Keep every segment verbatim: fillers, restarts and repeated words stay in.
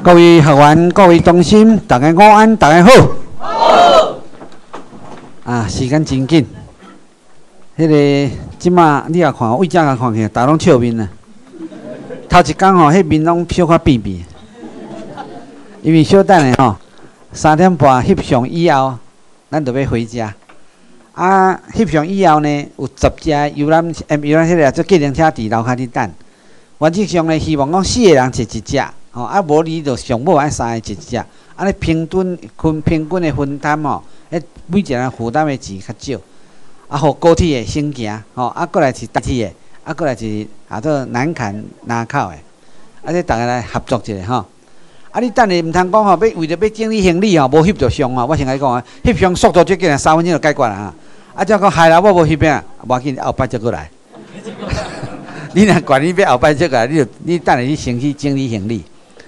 各位学员、各位同心，大家午安，大家好。好。啊，时间真紧。迄、那个即马你也看，为遮个看起来，大家拢笑面啊。头一工吼，迄面拢小可变变。因为小等下吼，三点半翕相以后，咱就要回家。啊，翕相以后呢，有十只游览诶游览迄个做计程车伫楼骹伫等。原则上呢，希望讲四个人坐一只。 哦，啊，无你就上尾爱三个一只，安尼平均分平均的分摊吼，迄每一个人负担的钱较少，啊，互高铁的先行，吼，啊，过来是大铁的，啊，过来是啊做南坎南口的，啊，这大家来合作一下吼。啊，你等下毋通讲吼，要为着要整理行李吼，无翕着相吼，我先甲你讲啊，翕相速度最紧啊，三分钟就解决啦哈。啊，再讲害啦，我无翕啊，无要紧，后摆再过来。你若管你要后摆再过来，你就你等下你先去整理行李。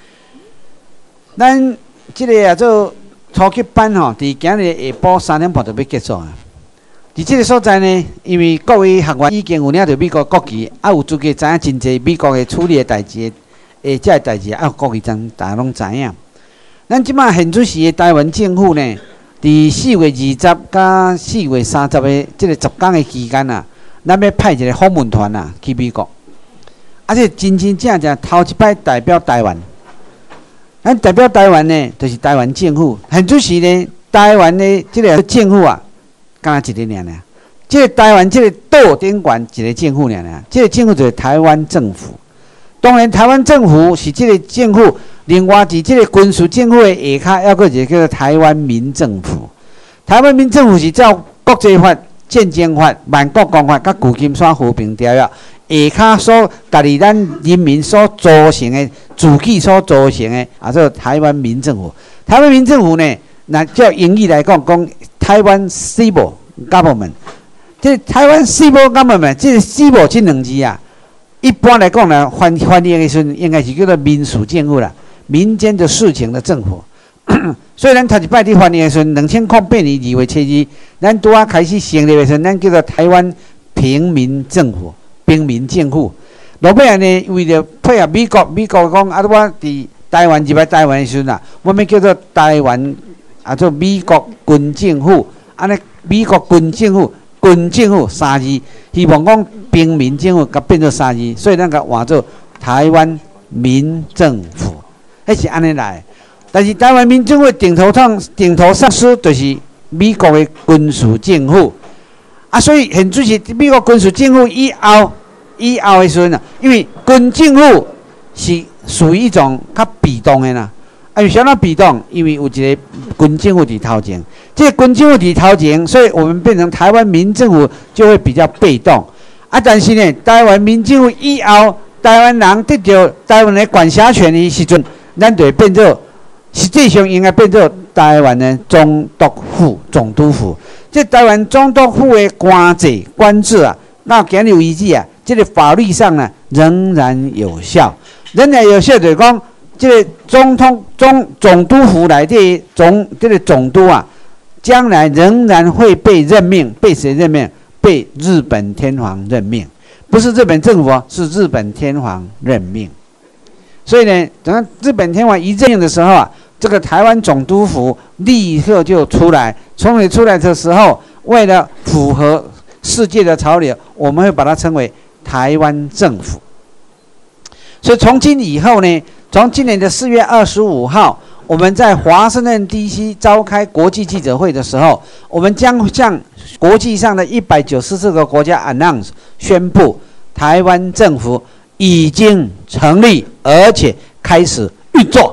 咱即个啊做初级班吼，伫今日下晡三点半就要结束啊。伫即个所在呢，因为各位学员已经有领着美国国旗，啊有资格知影真侪美国的处理的代志，诶，即个代志啊，国旗真大家拢知影。咱即马现出时的台湾政府呢，伫四月二十到四月三十的即个十天的期间啊，咱要派一个访问团啊去美国，而且真真正正头一摆代表台湾。 咱代表台湾呢，就是台湾政府。现出时呢，台湾的这个政府啊，敢若一个尔尔。这个台湾这个岛顶管一个政府尔尔，这个政府就是台湾政府。当然，台湾政府是这个政府，另外伫这个军事政府的下骹，还佫一个叫做台湾民政府。台湾民政府是照国际法、战争法、万国公法、甲旧金山和平条约。 下骹所家己咱人民所组成的自己所组成的，啊，做台湾民政府。台湾民政府呢，那照英语来讲，讲台湾 civil government。这台湾 civil government， 这个 civil 这两字啊，一般来讲呢，翻翻译的时阵，应该是叫做民属政府啦，民间的事情的政府。所以咱头一摆伫翻译的时阵，两千零八年二月七日，咱拄啊开始成立的时阵，咱叫做台湾平民政府。 平民政府，落尾呢，为了配合美国，美国讲啊，我伫台湾入来台湾的时阵啊，我们叫做台湾啊，做美国军政府，安尼美国军政府、军政府三字，希望讲平民政府甲变做三字，所以咱甲换做台湾民政府，迄是安尼来。但是台湾民政府顶头上顶头上司就是美国的军事政府。 啊，所以现就是美国军事政府以后以后的时阵啊，因为军政府是属于一种较被动的啦。啊，为啥那被动？因为有一个军政府伫头前，这个军政府伫头前，所以我们变成台湾民政府就会比较被动。啊，但是呢，台湾民政府以后，台湾人得到台湾的管辖权的时阵，咱就会变做实际上应该变做台湾的总督府、总督府。 这台湾总督府的官制官制啊，那今日为止啊，这个法律上呢仍然有效，仍然有效就是讲，这个总统总总督府内底总这个总督啊，将来仍然会被任命，被谁任命？被日本天皇任命，不是日本政府，是日本天皇任命。所以呢，等日本天皇一任命的时候啊。 这个台湾总督府立刻就出来，从你出来的时候，为了符合世界的潮流，我们会把它称为台湾政府。所以从今以后呢，从今年的四月二十五号，我们在华盛顿 D C 召开国际记者会的时候，我们将向国际上的一百九十四个国家 announce 宣布，台湾政府已经成立，而且开始运作。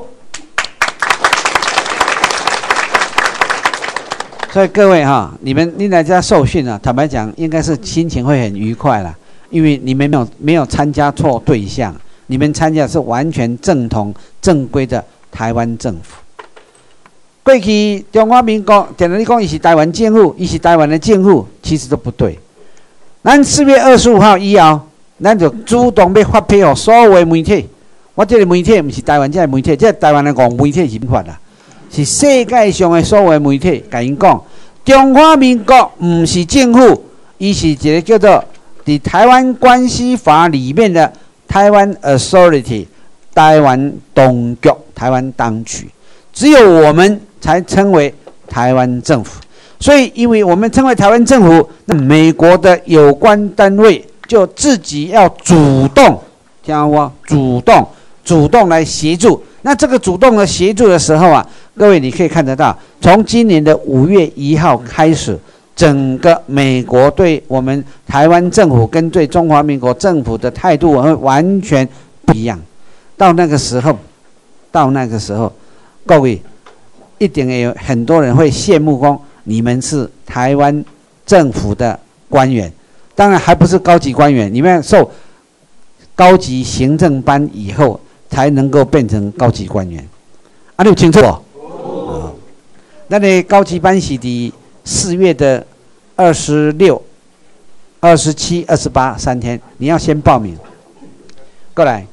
所以各位哈，你们你来家受训啊，坦白讲，应该是心情会很愉快啦，因为你们没有没有参加错对象，你们参加的是完全正统正规的台湾政府。过去中华民国，简单你讲，伊是台湾政府，伊是台湾的政府，其实都不对。咱四月二十五号以后，咱就主动要发配给所有的媒体。我这个媒体不是台湾这个媒体，这个台湾的讲媒体是民法啦。 是世界上的所有的媒体，甲因讲，中华民国唔是政府，伊是一个叫做《伫台湾关系法》里面的台湾 Authority， 台湾当局、台湾当局，只有我们才称为台湾政府。所以，因为我们称为台湾政府，那美国的有关单位就自己要主动，听到我主动主动来协助。那这个主动的协助的时候啊，各位你可以看得到，从今年的五月一号开始，整个美国对我们台湾政府跟对中华民国政府的态度会完全不一样。到那个时候，到那个时候，各位一定也有很多人会羡慕说，你们是台湾政府的官员，当然还不是高级官员，你们要受高级行政班以后才能够变成高级官员。啊，你有清楚哦？哦，那你高级班是第四月的二十六、二十七、二十八三天，你要先报名。过来。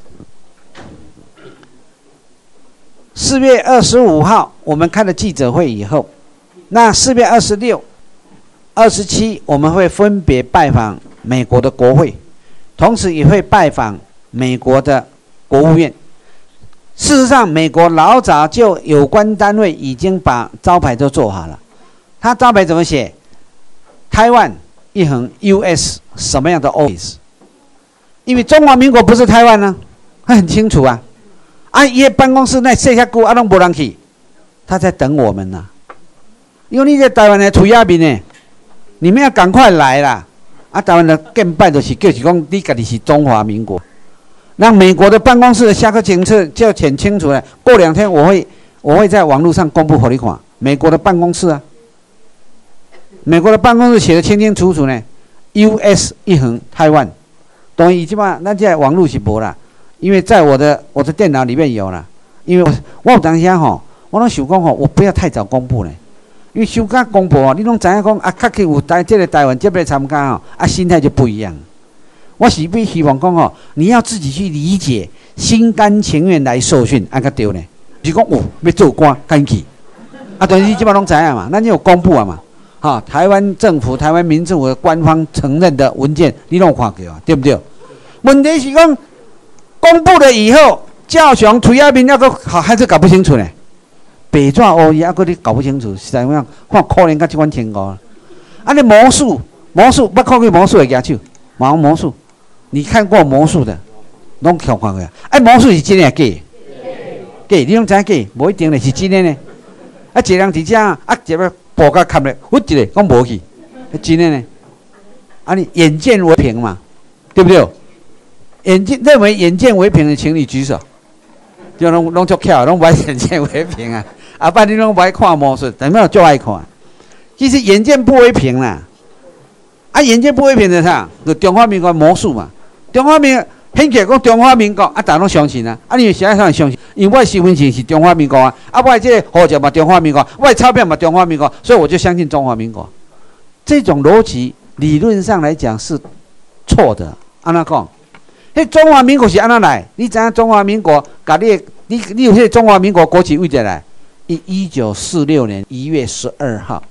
四月二十五号，我们开了记者会以后，那四月二十六、二十七，我们会分别拜访美国的国会，同时也会拜访美国的国务院。事实上，美国老早就有关单位已经把招牌都做好了。他招牌怎么写？台湾一横 U S 什么样的 office？ 因为中华民国不是台湾呢、啊，他很清楚啊。啊，伊办公室那设遐久，啊，拢无人去，他在等我们呐、啊。因为你在台湾的土亚民呢，你们要赶快来啦！啊，台湾的敬拜就是就是讲，你家己是中华民国。那美国的办公室的下课清册就很清楚了。过两天我会我会在网络上公布给你看，美国的办公室啊，美国的办公室写得清清楚楚呢 ，U S 一横台湾，等于即摆咱这网络是无啦。因为在我的我的电脑里面有了，因为我我有当时吼，我拢想讲吼，我不要太早公布呢，因为休假公布哦，你拢知影讲啊，确实有台这个台湾这边参加哦，啊心态就不一样。我是不希望讲吼，你要自己去理解，心甘情愿来受训，安个对呢？就是讲哦，要做官赶去，啊，但是你基本拢知影嘛，咱就有公布啊嘛，哈，台湾政府、台湾民政府的官方承认的文件，你拢有看过啊，对不对？问题是讲。公布了以后，教雄涂鸦民那个好还是搞不清楚呢。北抓欧亚个你搞不清楚，实在讲，看可怜甲这款情况。啊，你魔术，魔术，捌看过魔术的举手，毛魔术，你看过魔术的，拢看看过。哎，魔术是真的假？假，你拢知假？无一定嘞，是真的呢。啊，一个人伫遮，啊，一个步甲砍咧，忽一个讲无去，真的呢。啊，你眼见为凭嘛，对不对？眼见认为眼见为凭的，请你举手。就拢拢足巧，拢不爱眼见为凭啊！啊，不然你拢不爱看魔术，等下就爱看。其实眼见不为凭啦，啊，眼见不为凭的啥？就中华民国魔术嘛。中华民显起讲中华民国，啊，大家拢相信啊。啊，你们现在上相信？因为我的身份证是中华民国啊，啊，我这个护照嘛中华民国，我的钞票嘛中华民国，所以我就相信中华民国。这种逻辑理论上来讲是错的。安怎讲？迄中华民国是安怎来？你知影中华民国？甲你你你有迄中华民国国旗为着来？一一九四六年一月十二号，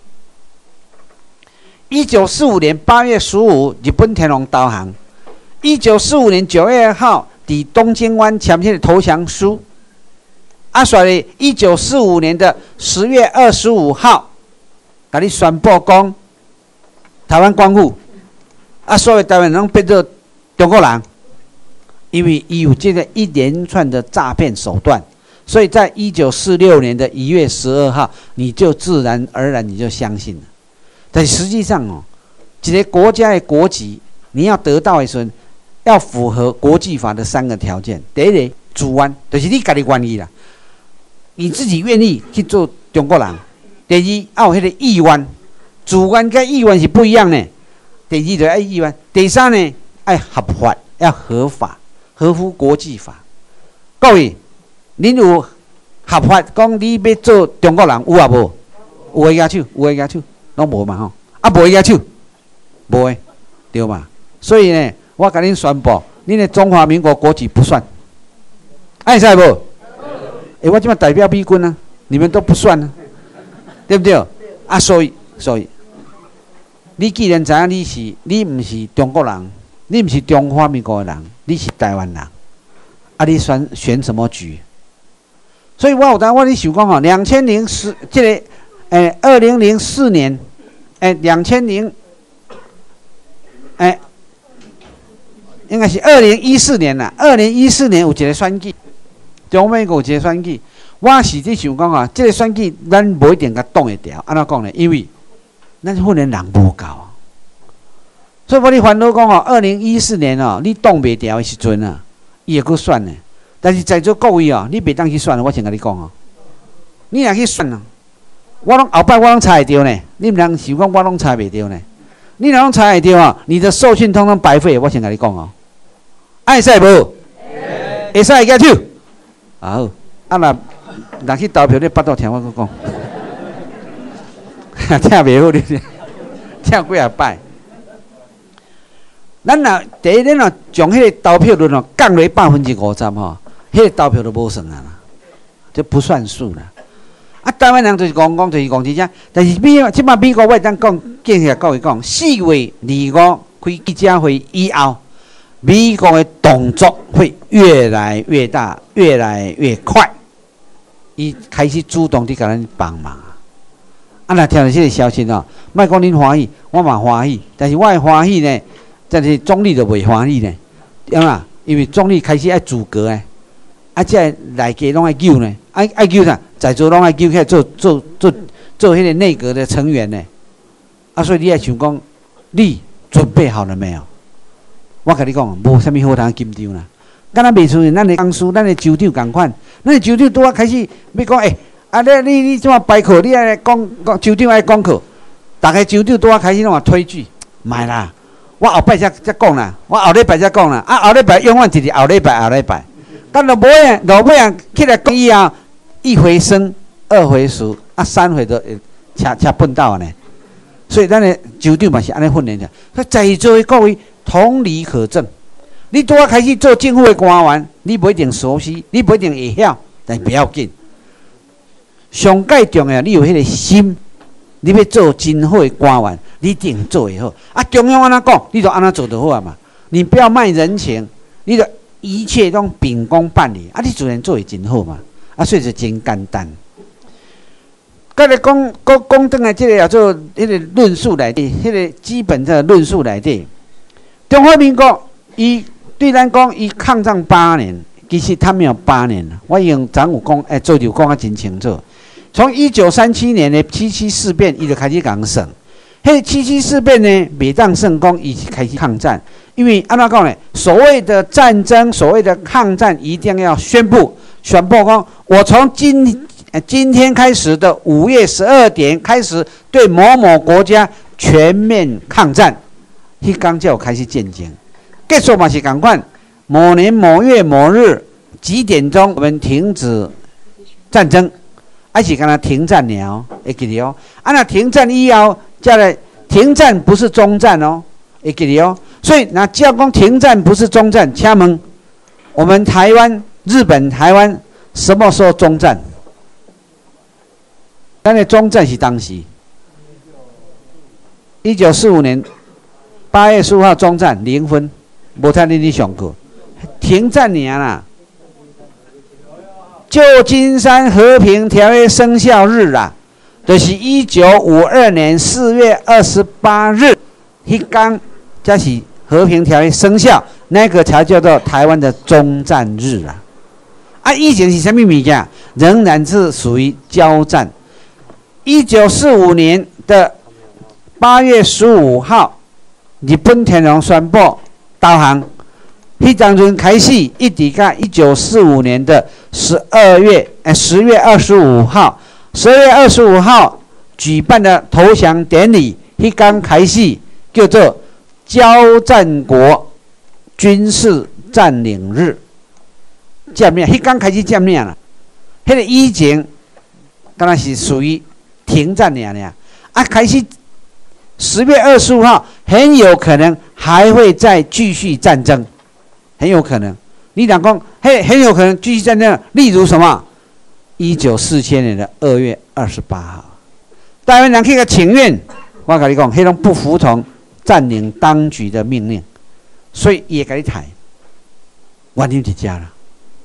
一九四五年八月十五，日本天皇投降。一九四五年九月二号，伫东京湾签迄个投降书。啊，所以一九四五年的十月二十五号，甲你宣布讲台湾光复。啊，所有台湾人变做中国人。因为有这个一连串的诈骗手段，所以在一九四六年的一月十二号，你就自然而然你就相信了。但实际上哦，一个国家的国籍，你要得到的时候，要符合国际法的三个条件。第一个，主观，就是你家己愿意啦，你自己愿意去做中国人。第二，要有迄个意愿，主观跟意愿是不一样的。第二就要意愿，第三呢，要合法，要合法。合乎国际法，各位，恁有合法讲你要做中国人有啊无？有诶举手，有诶举手，拢无嘛吼？啊，无诶举手，无诶，对嘛？所以呢，我甲恁宣布，恁的中华民国国籍不算，爱使无？诶、欸，我即摆代表美军啊，你们都不算啊，对不对？啊，所以，所以，你既然知影你是，你毋是中国人。你不是中华民国的人，你是台湾人，啊， 啊，你选选什么局？所以我有当我咧想讲吼，两千零四这个诶，二零零四年，诶，两千零，诶，应该是二零一四年啦。二零一四年有一个选举，中美国有一个选举，我是伫想讲啊，这个选举咱无一定甲挡会掉，安怎讲呢？因为咱训练人无够啊。所以我咧烦恼讲哦，二零一四年哦，你挡袂掉的时阵啊，伊会阁选呢。但是在座各位哦，你袂当去选，我先甲你讲哦，你若去选啊，我拢后摆我拢猜会着呢。你毋通想讲我拢猜袂着呢？你若拢猜会着哦，你的受训通通白费。我先甲你讲哦，会使无？会使会举手。好，啊若若去投票，你巴肚听我阁讲，听袂好你，听几啊摆。咱若第一，咱若将迄个投票率哦降落百分之五十吼，迄个投票都无算啊啦，就不算数啦。啊，台湾人就是讲讲就是讲真正，但是美即摆美国我当讲，建议各位讲，四月二五开记者会以后，美国的动作会越来越大，越来越快，伊开始主动地甲咱帮忙啊。啊，若听到这个消息哦，莫讲恁欢喜，我嘛欢喜，但是我的欢喜呢？但是总理就袂欢喜呢，对嘛？因为总理开始爱阻隔诶，啊，即个内家拢爱救呢，爱爱救啥？在座拢爱救起来做做做做迄个内阁的成员呢。啊，所以你爱想讲，你准备好了没有？我甲你讲，无啥物好通紧张啦。敢若袂出现咱的公司，咱的州长共款，咱的州长拄啊开始要讲，诶、欸，啊，你你你怎么摆课？你爱讲讲州长爱讲课，逐个州长拄啊开始拢啊推举，卖啦。我后摆才才讲啦，我后礼拜才讲啦，啊后礼拜永远就是后礼拜后礼拜，但落尾啊落尾啊起来讲以后，一回生二回熟，啊三回都车车碰到呢，所以咱的州长嘛是安尼训练的。所以在座的各位同理可证，你拄啊开始做政府的官员，你不一定熟悉，你不一定会晓，但不要紧。上介重要，你有迄个心。你要做真好的官员，你一定做会好。啊，中央安怎讲，你就安怎做就好啊嘛。你不要卖人情，你就一切都秉公办理。啊，你自然做会真好嘛。啊，所以就真简单。甲你讲讲讲转来，这个叫做迄个论述内底，迄个基本的论述内底。中华民国伊对咱讲，伊抗战八年，其实他没有八年了。我用昨有讲，哎，做就讲啊真清楚。从一九三七年的七七事变，伊就开始讲省。迄七七事变呢，每当胜功，伊就开始抗战。因为按怎讲呢？所谓的战争，所谓的抗战，一定要宣布，宣布讲，我从今呃今天开始的五月十二点开始，对某某国家全面抗战。迄天才有开始进行。结束嘛是共款，某年某月某日几点钟，我们停止战争。还是干那停战了，会记得哦。啊，那停战以后，再来停战不是中战哦，会记得哦。所以那只要讲停战不是中战，请问我们台湾、日本、台湾什么时候中战？咱的中战是当时一九四五年八月十五号中战零分，无太你你上过停战年啦。旧金山和平条约生效日啦，就是一九五二年四月二十八日，迄天才是和平条约生效，那个才叫做台湾的终战日啦。啊，以前是什么物件？仍然是属于交战。一九四五年的八月十五号，日本天皇宣布投降。迄当阵开始，一直到一九四五年的十二月，哎，十月二十五号，十二月二十五号举办的投降典礼，迄天开始叫做交战国军事占领日，占领，迄天开始占领啦。迄个以前，当然是属于停战了呢。啊，开始十月二十五号，很有可能还会再继续战争。很有可能，你讲讲，嘿，很有可能继续战争。例如什么？一九四七年的二月二十八号，台湾人去个请愿，我跟你讲，迄种不服从占领当局的命令，所以也跟你谈，原因就这啦。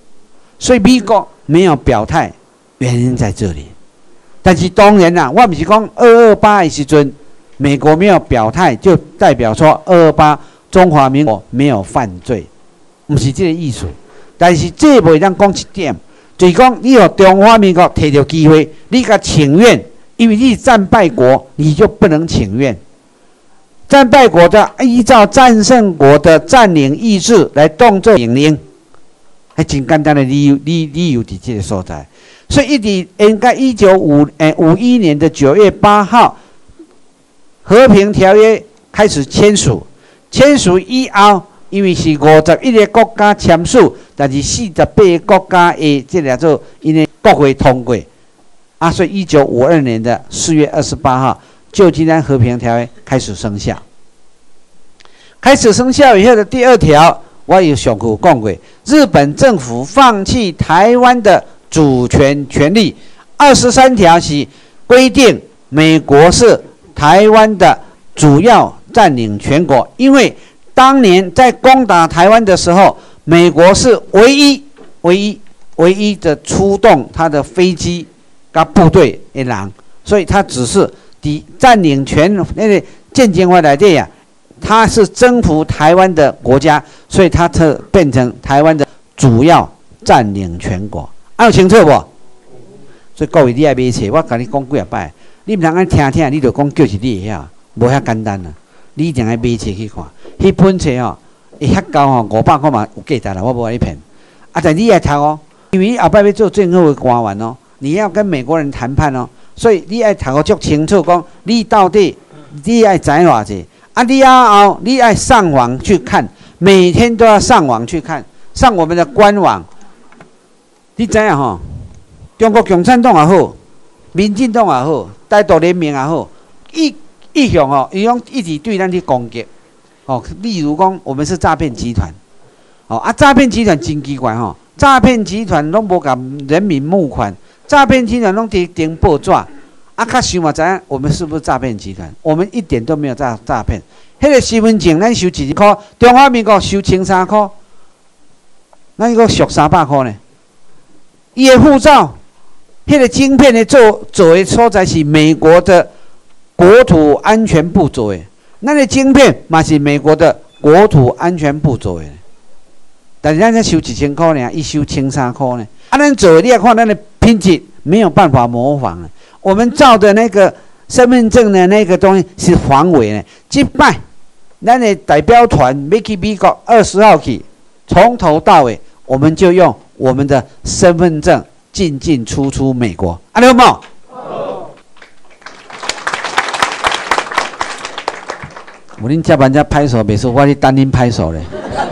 所以美国没有表态，原因在这里。但是当然啦，我不是讲二二八的时阵，美国没有表态，就代表说二二八中华民国没有犯罪，不是这个意思。但是这袂当讲一点，就是讲你有中华民国摕到机会，你甲请愿，因为你是战败国，你就不能请愿。战败国的依照战胜国的占领意志来动作命令，还真简单的理由，理理由伫这个所在。所以一直应该一九五诶五一年的九月八号，和平条约开始签署，签署以后，因为是五十一个国家签署，但是四十八个国家的这叫做因为国会通过，啊，所以一九五二年的四月二十八号，旧金山和平条约开始生效。开始生效以后的第二条，我有上课讲过，日本政府放弃台湾的主权权利。二十三条是规定美国是台湾的主要占领权国，因为当年在攻打台湾的时候，美国是唯一、唯一、唯一的出动他的飞机跟部队的人，所以他只是抵占领权那个建军法来底呀，他是征服台湾的国家，所以他特变成台湾的主要占领权国。啊，有清楚不？所以各位你爱买册，我甲你讲几啊摆，你毋通安听听，你就讲叫是你会晓，无遐简单啊！你一定爱买册去看，迄本册吼，会遐高吼五百块嘛有价值啦，我无甲你骗。啊，但你爱读哦，因为你后摆要做最好的官员哦，你要跟美国人谈判哦，所以你爱读个足清楚，讲你到底你爱知偌济。啊，你啊后你爱上网去看，每天都要上网去看，上我们的官网。你知影吼？中国共产党也好，民进党也好，台独联盟也好，一一向吼，伊用一直对咱去攻击。哦，例如讲，我们是诈骗集团。哦啊，诈骗集团真奇怪吼，诈骗集团拢无甲人民募款，诈骗集团拢伫登报纸。啊，较想嘛知影，我们是不是诈骗集团？我们一点都没有诈诈骗。迄个身份证咱收一箍，中华民国收千三箍，咱个俗三百箍呢。伊的护照，迄个晶片的做做的所在是美国的国土安全部做的，咱的晶片嘛是美国的国土安全部做的。但是咱才收一千块呢，伊收千三块呢。啊，咱做的你要看咱的品质，没有办法模仿了。我们照的那个身份证的那个东西是防伪的。这摆，咱的代表团要去美国二十号去，从头到尾，我们就用我们的身份证进进出出美国。啊，你好冇？好。我恁接人家拍手，袂说我去等恁拍手咧。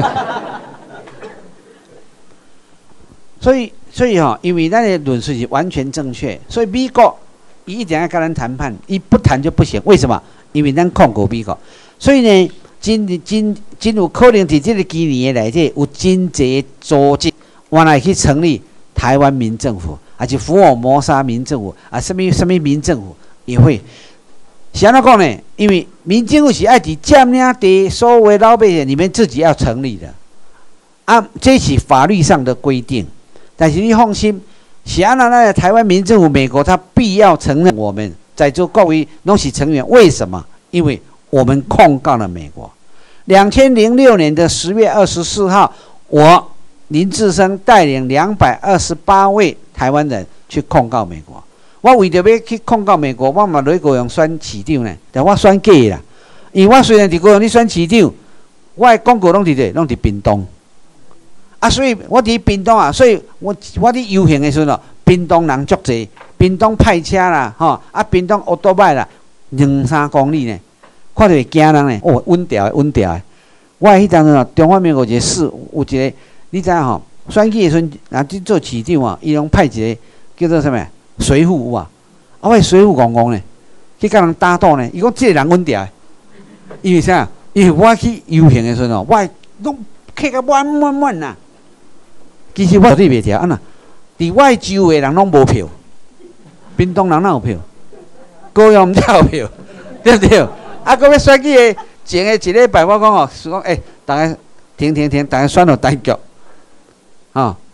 所以，所以哈，因为咱的论述是完全正确，所以美国伊一定要跟咱谈判，伊不谈就不行。为什么？因为咱控过美国，所以呢，真真真有可能伫这个几年的内底，有真侪组织，原来去成立台湾民政府，还是福尔摩沙民政府啊，什么什么民政府也会。是安怎讲呢？因为民政府是爱伫占领地所有的老百姓，你们自己要成立的，啊，这是法律上的规定。但是你放心，是安那那台湾民政府，美国他必要承认我们在座各位都是成员。为什么？因为我们控告了美国。两千零六年的十月二十四号，我林志升带领两百二十八位台湾人去控告美国。我为着要去控告美国，我嘛来高雄选市长呢，但我选假啦。因为我虽然伫高雄咧选市长，我的广告拢伫咧，拢伫屏东。啊，所以我伫屏东啊，所以我我伫游行的时候哦，屏东人足济，屏东派车啦，吼，啊，屏东奥多摆啦，两三公里呢，看到会惊人呢，哦，稳调的，稳调的。我迄当阵哦，中华民国一个市有一个，你知影吼，选举的时阵，若去做市长哦，伊拢派一个叫做啥物随扈有啊，啊，我随扈戆戆呢，去甲人打赌呢，伊讲即个人稳调的，因为啥？因为我去游行的时阵哦，我拢客甲满满满呐。其实我对袂条，啊呐，伫我周围人拢无票，屏东人哪有票？高雄毋才有票，对不对？啊，搁要选举的前个一礼拜，我讲哦，是讲诶，大家停停停，大家选落单局，哦，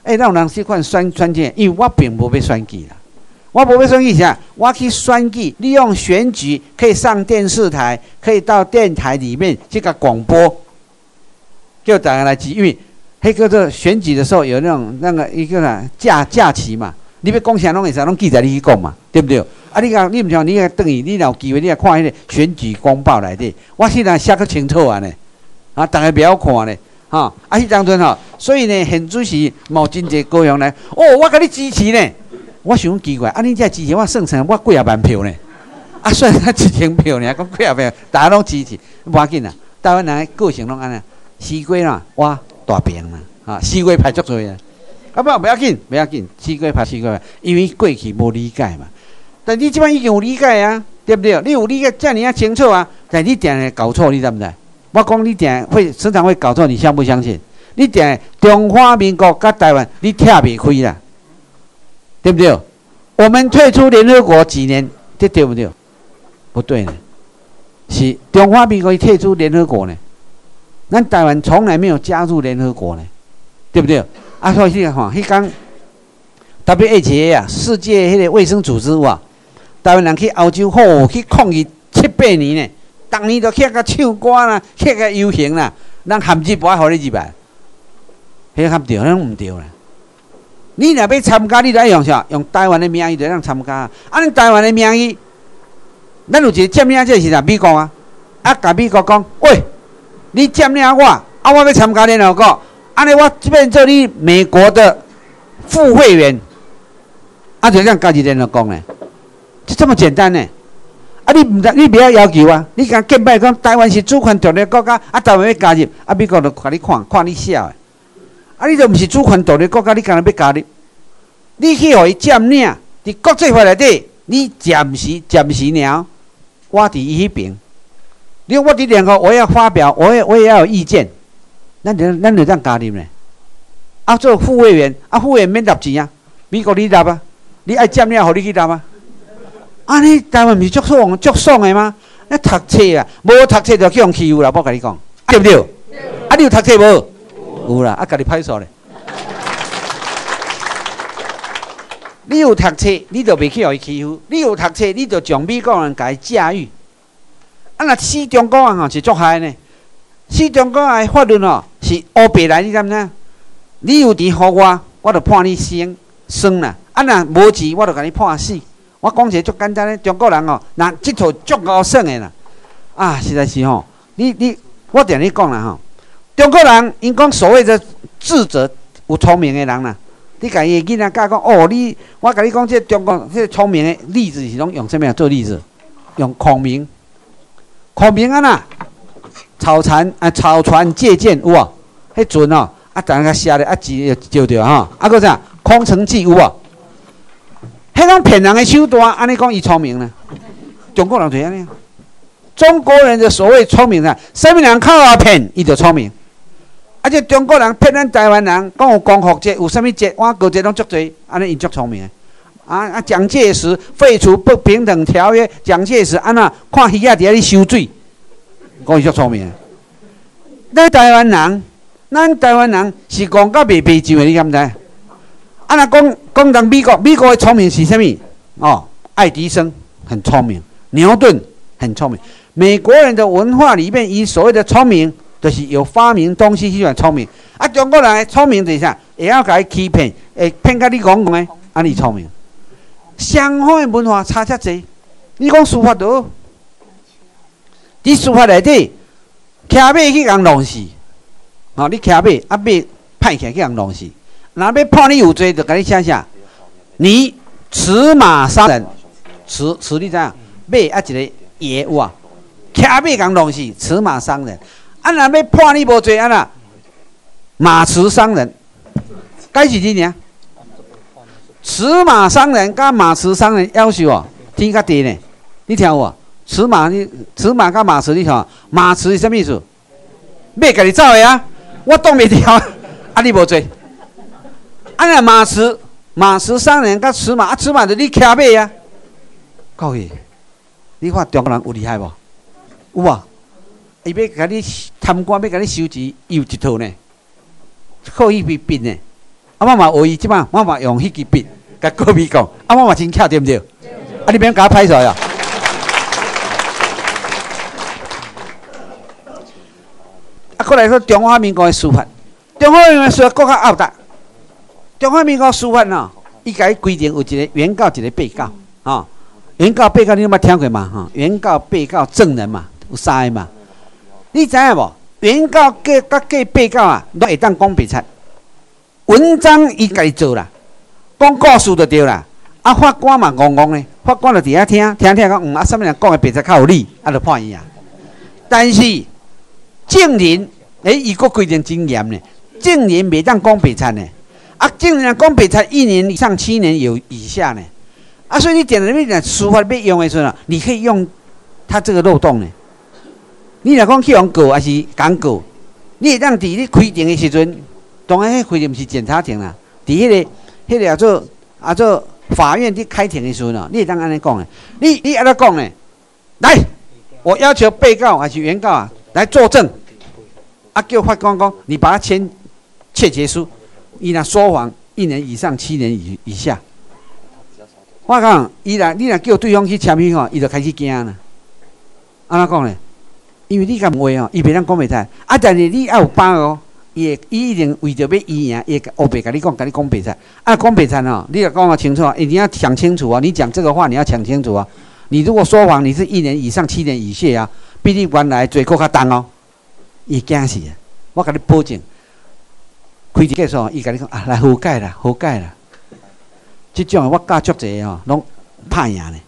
哎、欸，让人习惯选选举，因为我并无要选举啦。我无要选举啥，我去选举，利用选举可以上电视台，可以到电台里面去个广播，叫大家来支。因为迄个做选举的时候有那种那个一个啦假假期嘛，你要讲啥拢会使，拢记载你去讲嘛，对不对？啊，你讲你唔像你个等于你有机会，你来看迄个选举公报内底，我现在写个清楚啊呢，啊，大家不要看呢。哈、哦，啊，迄当阵吼，所以呢，现主席冇真济高雄来，哦，我甲你支持呢。我想奇怪，啊，你这支持我算成我几啊万票呢？啊，算他一千票呢，讲几啊万，大家拢支持，无要紧啦。台湾人的个性拢安尼，西瓜啦，我大饼啦，啊，西瓜派足多啊。啊，不，不要紧，不要紧，西瓜派西瓜派，因为过去无理解嘛。但你即摆已经有理解啊，对不对？你有理解，遮尔啊清楚啊，但你定会搞错，你知不知？我讲你定会时常会搞错，你相不相信？你定中华民国甲台湾，你拆袂开啦。对不对？我们退出联合国几年，这对不对？不对呢，是中华民国退出联合国呢，咱台湾从来没有加入联合国呢，对不对？啊，所以你看，迄讲 W H O 啊，世界迄个卫生组织哇，台湾人去欧洲好去抗议七八年呢，逐年都去个唱歌啦，去个游行啦，咱限制不爱互你入来，迄个对，咱唔对啦。你若要参加，你就要用啥？用台湾的名义就让参加。啊，你台湾的名义，咱有一个占领者是啥？美国啊，啊，甲美国讲，喂，你占领我，啊，我要参加联合国，安尼我变做你美国的副会员，啊，就让加入联合国呢，就这么简单呢。啊，你唔得，你不要要求啊，你讲建摆讲台湾是主权独立国家，啊，台湾要加入，啊，美国就甲你看，看你笑的。啊！你就毋是主权独立国家，你干那要加入？你去互伊占领，伫国际法内底，你暂时暂时了，我伫伊迄边。你我伫联合，我要发表，我也我也要有意见，咱就咱就这样加入呢。啊，做副会员，啊，副会员免纳钱啊，美国你纳啊，你爱占领，互你去纳啊。啊，你台湾毋是足爽足爽的吗？那读册啊，无读册就叫人欺负啦，我甲你讲，对不对？啊，你有读册无？有啦，啊，家己歹势咧。你有读册，你就袂去互伊欺负；你有读册，你就将美国人甲伊驾驭。啊，若死中国人吼是足害呢。死中国人的法律吼是乌白来，你知毋知？你有钱互我，我就判你生生啦；啊，若无钱，我就甲你判死。我讲一个足简单的，中国人吼，若即套足够耍的啦。啊，实在是吼，你你我定你讲啦吼。中国人因讲所谓的智者有聪明的人啦，你甲伊囡仔教讲哦，你我甲你讲，这中国这聪明的例子是拢用什么做例子？用孔明，孔明啊呐，草船啊草船借箭有无？迄阵哦，啊大家写咧啊字就着吼，啊个啥空城计有无？迄种骗人的手段，安尼讲伊聪明呢？中国人就安尼。中国人的所谓聪明啊，什么人靠啊骗，伊就聪明。而且中国人骗咱台湾人，讲有光复节，有啥物节，我过节拢足多，安尼因足聪明的。啊啊！蒋介石废除不平等条约，蒋介石安那看鱼仔伫遐咧收水，讲伊足聪明的。咱台湾人，咱台湾人是讲到袂袂就的，你敢知？啊，若讲讲到美国，美国的聪明是啥物？哦，爱迪生很聪明，牛顿很聪明。美国人的文化里面，以所谓的聪明，就是有发明东西，迄种聪明。啊，中国人的聪明是啥？会晓甲伊欺骗，会骗甲你戆戆的，安尼聪明。相反的文化差遮济。你讲司法度，伫司法内底，骑马去人弄死，哦，你骑马，啊马歹起来去人弄死。若要判你有罪，就甲你写啥？你驰马伤人，驰驰你知影？马啊一个野有啊。骑马共弄死，驰马伤人。啊，若要判你无罪，安那马驰伤人，该是你尔。驰马伤人，甲马驰伤人，夭寿哦，天甲地呢？你听有无？驰马你驰马甲马驰，你听马驰是啥意思？马家己走的啊，我挡袂牢，啊你无罪。啊，若马驰马驰伤人，甲驰马啊，驰马就你骑马啊。各位，你看中国人有厉害无？有啊，伊要甲你贪官，要甲你收钱，伊有一套呢，靠伊被变呢。 啊，我嘛学伊即摆，我嘛用迄支笔甲国美讲，啊，我嘛真巧对毋对？啊，你免甲我拍出来啊！啊，过来说中华民国的司法，中华民国司法更较拗达。中华民国司法喏，伊甲伊规定有一个原告，一个被告，吼、哦。原告、被告，你有捌听过嘛？吼，原告、被告、证人嘛，有三个嘛。你知影无？原告甲甲甲被告啊，都会当讲白贼。文章伊家己做啦，讲故事就对啦。啊，法官嘛戆戆咧，法官就伫遐听，听听讲，嗯，啊，啥物人讲的白贼较有理，啊，就判伊啊。但是证人，诶，伊佫规定真严呢，证人袂当讲白贼呢。啊，证人讲白贼一年以上七年有以下呢。啊，所以你点了你讲司法要用的时候，你可以用他这个漏洞呢。你若讲去用告还是讲告，你会当伫你开庭的时阵，当然迄开庭毋是检察庭啦，伫迄、那个、迄、那个叫做啊做法院伫开庭的时候呢，你会当安尼讲的。你你安怎讲呢？来，我要求被告还是原告啊来作证，啊叫法官讲，你把他签窃结书，伊若说谎一年以上七年以以下。我讲，伊若你若叫对方去签名吼，伊就开始惊啦。安怎讲呢？因为你甲问话吼，伊袂当讲袂使。啊，但是你要有把握，伊会伊一定为着要伊赢，伊会黑白甲你讲，甲你讲袂使。啊，讲袂使吼，你要讲得清楚，一定要讲清楚啊！你讲这个话，你要讲清楚啊！你如果说谎，你是一年以上七年以下啊，比你原来罪过较重哦。伊惊死啊！我甲你保证，开庭结束，伊甲你讲啊，来和解啦，和解啦。这种我教足济吼，拢拍赢呢。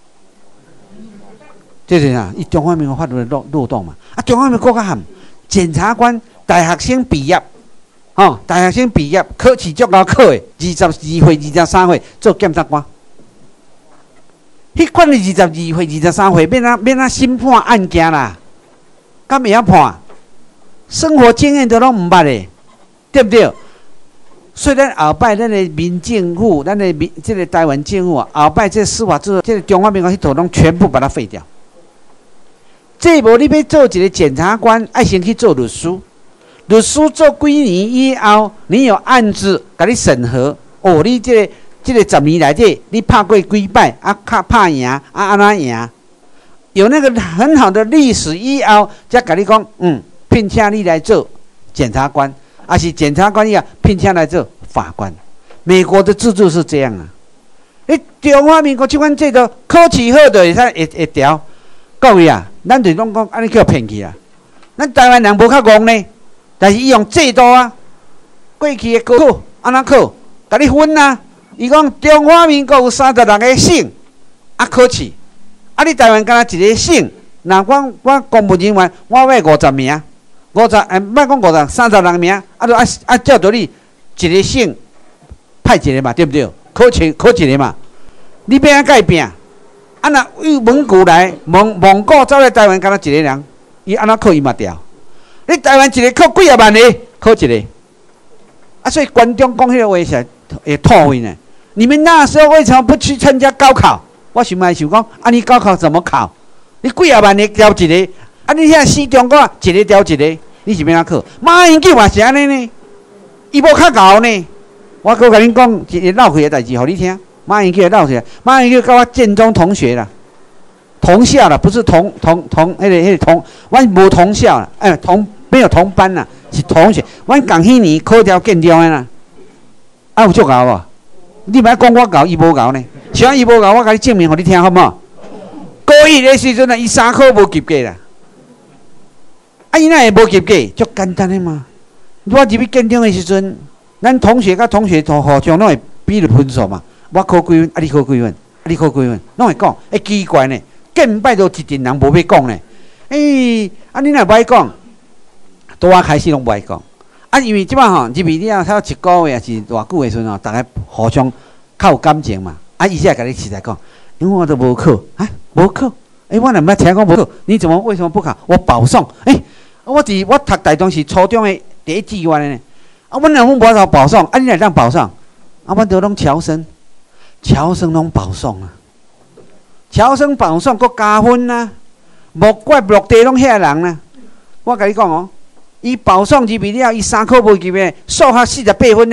这是啥？伊中华民国法律的漏漏洞嘛。啊，中华民国较含检察官大学生毕业，吼、哦，大学生毕业考试足高考的，二十二岁、二十三岁做检察官。迄款的二十二岁、二十三岁，免啊免啊审判案件啦，敢会晓判？生活经验都拢毋捌的，对不对？所以咱后摆咱的民政府，咱的民这个台湾政府啊，后摆这司法制度，这个中华民国迄套拢全部把它废掉。这无你要做一个检察官，爱先去做律师。律师做几年以后，你有案子甲你审核，哦，你这个这个十年内底，你拍过几摆啊？拍拍赢啊？安怎赢？有那个很好的历史以后，才甲你讲，嗯，聘请你来做检察官。还是检察官要聘请来做法官，美国的制度是这样啊。你中华民国这款制度，考试好就会使会会调。各位啊，咱就拢讲安尼叫骗去啊。咱台湾人无较戆呢，但是伊用制度啊，过去的高考安怎考，甲你分啊。伊讲中华民国有三十六个省啊考试，啊你台湾敢若一个省，那我我公务人员我要五十名。五十，哎，莫讲五十，三十六名，啊，就啊啊，照道理一个省派一个嘛，对不对？考一考一个嘛，你要安改变？啊，若有蒙古来，蒙蒙古走来台湾，敢若一个人，伊安怎考伊嘛调？你台湾一个考几啊万个，考一个，啊，所以观众讲迄个话是会吐血呢。你们那时候为什么不去参加高考？我想来想讲，啊，你高考怎么考？你几啊万个调一个？啊！你遐四中国一个调一个，你是要怎考？马英九嘛是安尼呢，伊无较厚呢。我搁甲恁讲一个闹气的代志，互你听。马英九闹气，马英九甲我建中同学啦，同校啦，不是同同同迄、那个迄、那个同，阮无同校啦，哎，同没有同班啦，是同学。阮共迄年考调建中的啦，啊有足厚无？你莫讲我厚，伊无厚呢。像伊无厚，我甲你证明互你听好无？高一的时阵啊，伊三科无及格啦。啊，伊那会无及格，足简单的嘛。我入去建中的时阵，咱同学甲同学同互相拢会比分数嘛。我考几分，啊你考几分，啊你考几分，拢会讲。会奇怪呢，建拜都一群人无要讲呢。诶、欸，啊你若无爱讲，拄仔开始拢无爱讲。啊，因为即摆吼入去了，差一个月还是偌久的时阵吼，大家互相较有感情嘛。啊，伊才甲你实在讲，因为我都无考，啊无考。诶、欸，我若毋捌听讲无考，你怎么为什么不考？我保送，诶、欸。我伫我读台中是初中的第一志愿的呢，啊，阮两阮无法保送，啊，你来当保送，啊，阮都拢侨生，侨生拢保送啊，侨生保送佫加分啊，莫怪落地拢遐人啦。我甲你讲哦，伊保送入去了，伊三科无及格，数学四十八分呢，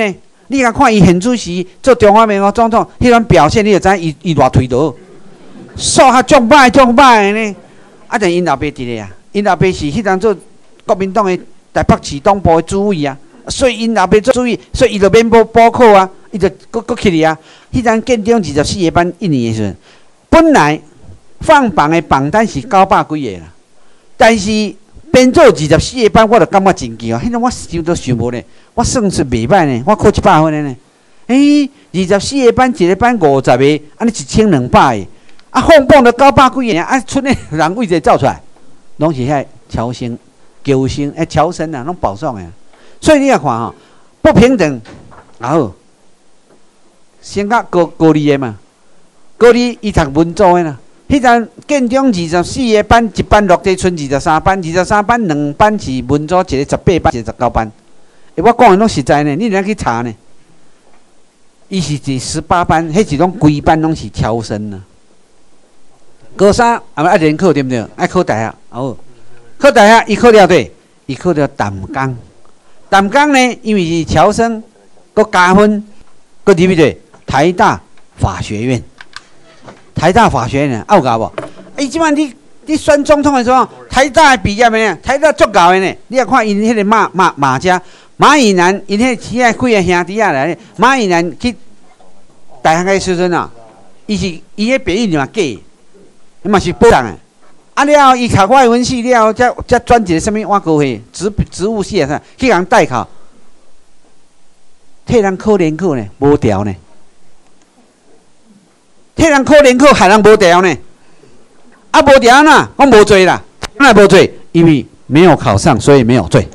你若看伊现主时做中华民国总统，迄种表现，你就知伊伊偌推倒，数学足歹足歹呢。啊，但因老爸伫咧啊，因老爸是迄阵做国民党的台北市党部的主委啊，所以因老爸做主委，所以伊就免补补考啊，伊就搁搁去哩啊。迄阵建中二十四个班一年的时阵，本来放榜的榜单是九百几个啦，但是编做二十四个班，我就感觉真奇哦。迄阵我想都想无呢，我算是袂歹呢，我考一百分的呢。诶、欸，二十四个班，一个班五十个，安尼一千两百个。啊，放榜就九百几个，啊，村里人位者走出来，拢是遐侨生、侨生，诶，侨生啊，拢保送诶。所以你也看吼、哦，不平等，然后先到高高二个嘛，高二伊读文组诶啦。迄阵建中二十四个班，一班落地剩二十三班，二十三班两班是文组，一个十八班，一个十九班。诶，我讲诶拢实在呢，你若去查呢，伊是第十八班，迄是拢规班拢是侨生啊。高三啊，爱联考对不对？爱考大学哦，考大学伊考了对，伊考了淡江。淡江呢，因为是侨生，佮加分，佮入去对台大法学院。台大法学院啊，有教无？伊即摆你你选总统的时候，台大毕业的呢，台大足够的呢。你也看因迄个马马马家马以南，因迄几个几个兄弟仔来，马以南去大学的时阵啊，伊是伊迄毕业嘛假。伊嘛是保障诶，啊了后伊考外文系了后，才才转一个什物外国系植植物系啊啥，去人代考，替人考联考呢，无调呢，替人考联考害人无调呢，啊无调呐，我无罪啦，那无罪，因为没有考上，所以没有罪。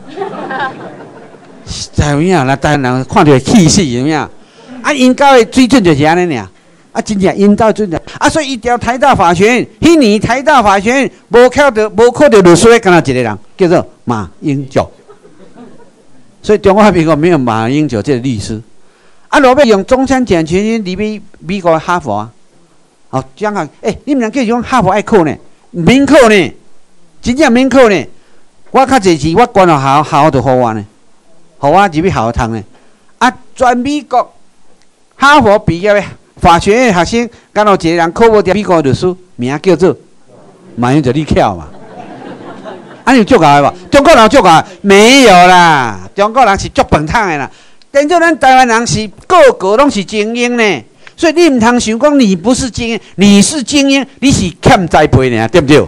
在有影，那台湾人看到气死有影，啊因教诶水准就是安尼尔。啊，真正因到真正啊，所以伊调台大法学院，迄年台大法学院无考到无考到律师，敢若一个人叫做马英九。所以中华民国没有马英九这个律师。啊，落尾用中山奖学金入去美国哈佛啊。好，讲下，诶、欸，你们人叫讲哈佛爱考呢，免考呢，真正免考呢。我较济是我关了校校就好我呢，好我入去校读呢。啊，全美国哈佛毕业的。法学院学生，敢有一个人考无掉美国律师，名叫做马英九，你巧嘛？啊，有足够的无？中国人足够没有啦，中国人是足笨汤的啦。但就咱台湾人是个个拢是精英呢，所以你唔通想讲你不是精英，你是精英，你是欠栽培呢，对不对？对。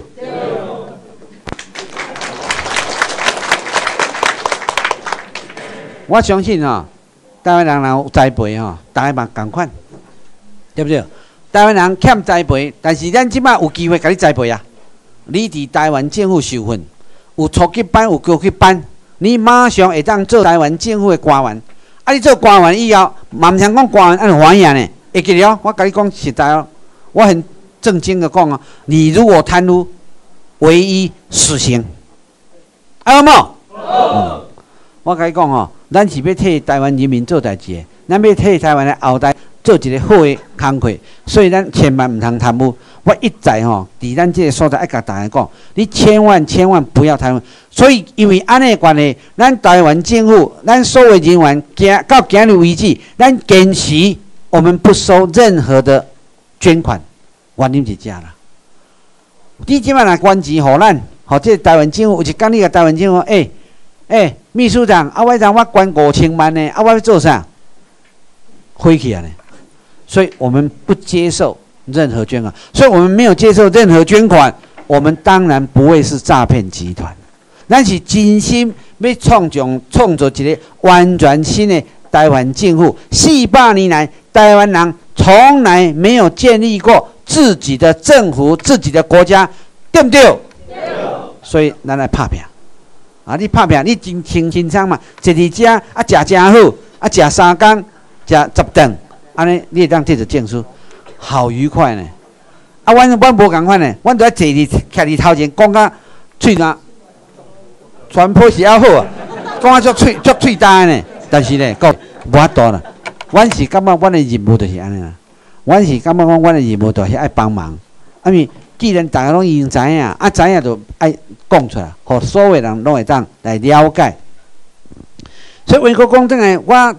我相信哦，台湾人若有栽培吼，大家嘛共款。对不对？台湾人欠栽培，但是咱即摆有机会甲你栽培啊！你伫台湾政府受训，有初级班，有高级班，你马上会当做台湾政府的官员。啊，你做官员以后，嘛唔通讲官员按欢迎呢？会记了，我甲你讲实在哦，我很正经的讲哦，你如果贪污，唯一死刑，有冇？嗯，我甲你讲哦，咱是要替台湾人民做代志的，咱要替台湾的后代。做一个好的工课，所以咱千万唔通贪污。我一再吼，伫咱这个所在爱甲大家讲，你千万千万不要贪污。所以因为安尼关系，咱台湾政府，咱所有人员，今到今日为止，咱坚持我们不收任何的捐款，原因是这啦。你即摆若捐钱互咱，互这台湾政府，有一天你个台湾政府，诶、欸、诶、欸，秘书长，啊我让我捐五千万呢，啊我要做啥？回去啊呢？所以我们不接受任何捐款，所以我们没有接受任何捐款，我们当然不会是诈骗集团。咱是真心要创造创造一个完全新的台湾政府。四百年来，台湾人从来没有建立过自己的政府、自己的国家，对不对？对。所以咱来拍拼啊！你拍拼，你真轻轻松嘛，坐伫遮啊，食真好，啊食三工，食十顿。安尼，你会当摕着证书，好愉快呢！啊，阮阮无共款呢，阮都要坐伫徛伫头前，讲甲喙若传播是还好啊，讲啊足喙足喙大呢。但是呢，讲无法度啦。阮是感觉阮的任务就是安尼啦。阮是感觉讲阮的任务就是爱帮忙。啊，因为既然大家拢已经知影，啊知影就爱讲出来，互所有人拢会当来了解。所以话讲转来，我伫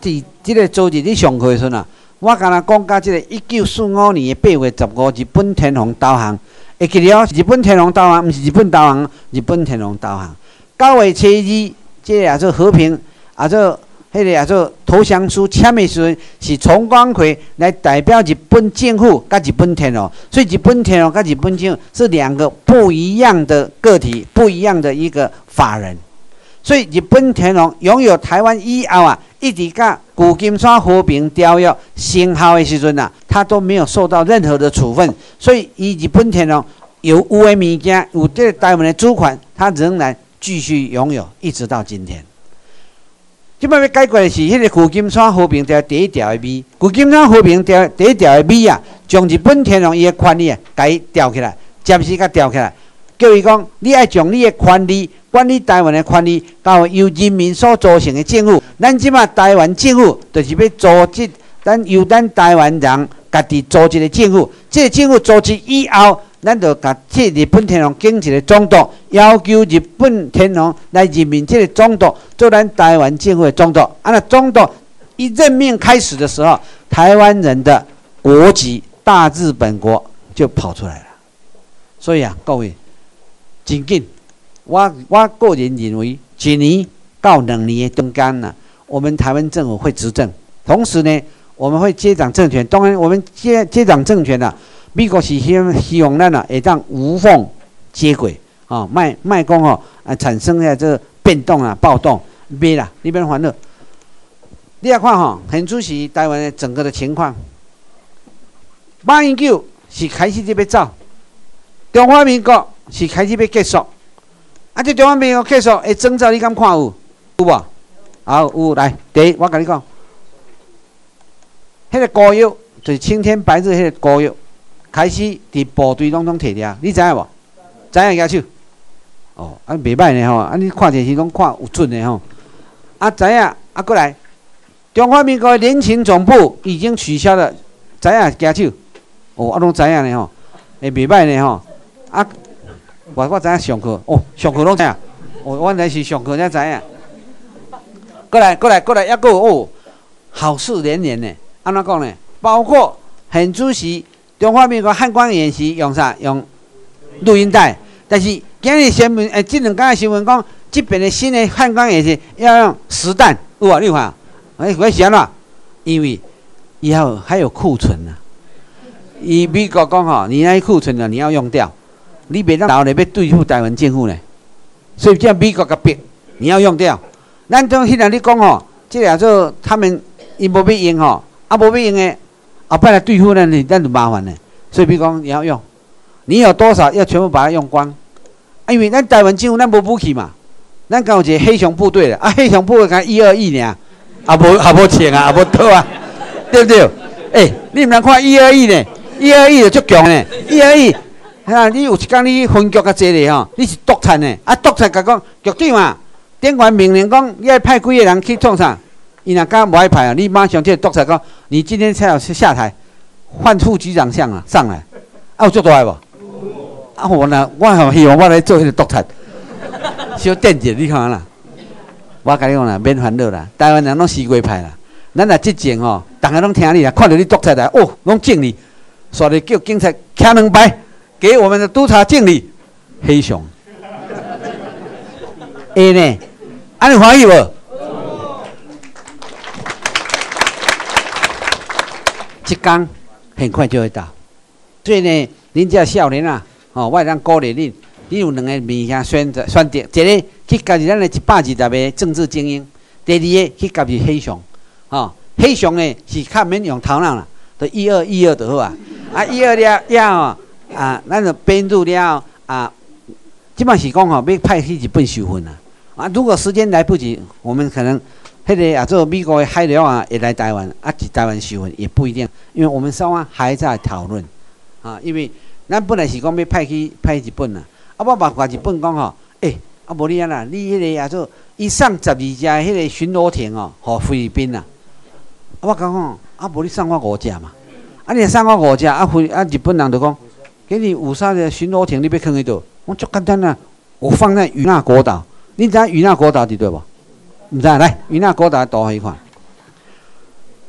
即个周日你上课的时阵啊，我敢若讲甲即个一九四五年的八月十五，日本天皇投降。会记了，日本天皇投降，毋是日本投降，日本天皇投降。九月初二，即个也做和平，也做迄个也做投降书签的时阵，是重光葵来代表日本政府甲日本天皇，所以日本天皇甲日本政府是两个不一样的个体，不一样的一个法人。所以日本天皇拥有台湾以后啊，一直甲旧金山和平条约生效的时阵啊，他都没有受到任何的处分。所以，以日本天皇有有的物件，有这个台湾的主权，他仍然继续拥有，一直到今天。即摆要解决的是迄个旧金山和平条第一条的美，旧金山和平条第一条的美啊，将日本天皇伊的权利啊，甲伊吊起来，暂时甲吊起来，叫伊讲，你爱将你的权利。管理台湾的权利，交由人民所组成的政府。咱即马台湾政府就是要组织，咱由咱台湾人家己组织的政府。这个政府组织以后，咱就甲这日本天皇建一个总督，要求日本天皇来任命这个总督做咱台湾政府的总督。啊，那总督一任命开始的时候，台湾人的国籍大日本国就跑出来了。所以啊，各位，真紧。我我个人认为，一年到两年的中间呢，我们台湾政府会执政，同时呢，我们会接掌政权。当然，我们接接掌政权啊，美国是希希望咱啊会当无缝接轨啊，卖卖讲哦啊产生的这个变动啊暴动，别啦，你别烦恼。你来看哈，很主席台湾的整个的情况，马英九是开始就要走，中华民国是开始要结束。啊！这中华民国结束的征兆，你敢看有？有无？好，有来。第一，我甲你讲，迄、那个膏药就是青天白日迄个膏药，开始伫部队拢拢摕了，你知影无？知影举手。哦，啊，袂歹呢吼，啊，你看电视拢看有准的吼。啊，知影啊，过来，中华民国联勤总部已经取消了，知影举手。哦，啊，拢知影呢吼，会袂歹呢吼，啊。我我知影上课哦，上课拢知影。哦，我来是上课才知影。过来，过来，过来，还佫有哦，好事连连呢。安怎讲呢？包括很主席中华民国汉光演习用啥？用录音带。但是今日新闻，诶，这两天的新闻讲，这边的新的汉光演习要用实弹，有无？你看，哎，我是安怎？因为以后还有库存呢、啊。以美国讲吼，你那库存呢，你要用掉。你别让老人要对付台湾政府呢，所以叫美国个逼，你要用掉。咱种迄阵你讲吼，这叫做他们伊无要用吼，啊无要用的，后摆来对付咱，咱就麻烦了。所以比如讲你要用，你有多少要全部把它用光，啊，因为咱台湾政府咱无武器嘛，咱敢有一个黑熊部队了，啊黑熊部队才一二亿尔，啊无啊无钱啊，啊无套啊，对不对？诶、欸，你毋通看一二亿呢，一二亿就足强呢，一二亿。啊！你有一天你分局较济咧吼，你是督察呢？啊，督察甲讲局长啊，电话命令讲你爱派几个人去创啥？伊若敢无爱派啊，你马上这个督察讲，你今天才要下台，换副局长上啊上来，啊有做大个无？啊我呢，我吼希望我来做迄个督察，小电者你看啦。我甲你讲啦，免烦恼啦，台湾人拢西瓜派啦，咱若即前吼，逐个拢听你啦，看到你督察来，哦，拢敬你，煞来叫警察徛两排。给我们的督察敬礼，黑熊。A 呢？安尼欢喜无？一天很快就会到，所以呢，恁这少年啊，哦，我会当鼓励恁，你有两个面向选择选择，一个去加入咱的一百二十个政治精英，第二个去加入黑熊，哦，黑熊呢是较免用头脑啦，就一二一二就好啊，啊一二了了哦。啊，咱就编入了啊，基本是讲吼，要派去日本受训啊。啊，如果时间来不及，我们可能迄个啊，做美国的海鸟啊，也来台湾啊，去台湾受训也不一定，因为我们双方还在讨论啊。因为咱本来是讲要派去派日本啊，啊，我嘛甲日本讲吼，诶、欸，啊，无你啊啦，你迄个啊做伊送十二架迄个巡逻艇哦，互菲律宾啊。啊，我讲讲，啊，无你送我五架嘛，啊，你送我五架，啊，菲啊日本人就讲。给你五艘的巡逻艇，你要放喺度？我足简单啊，我放在与那国岛。你知影与那国岛伫对无？唔知来与那国岛倒去看。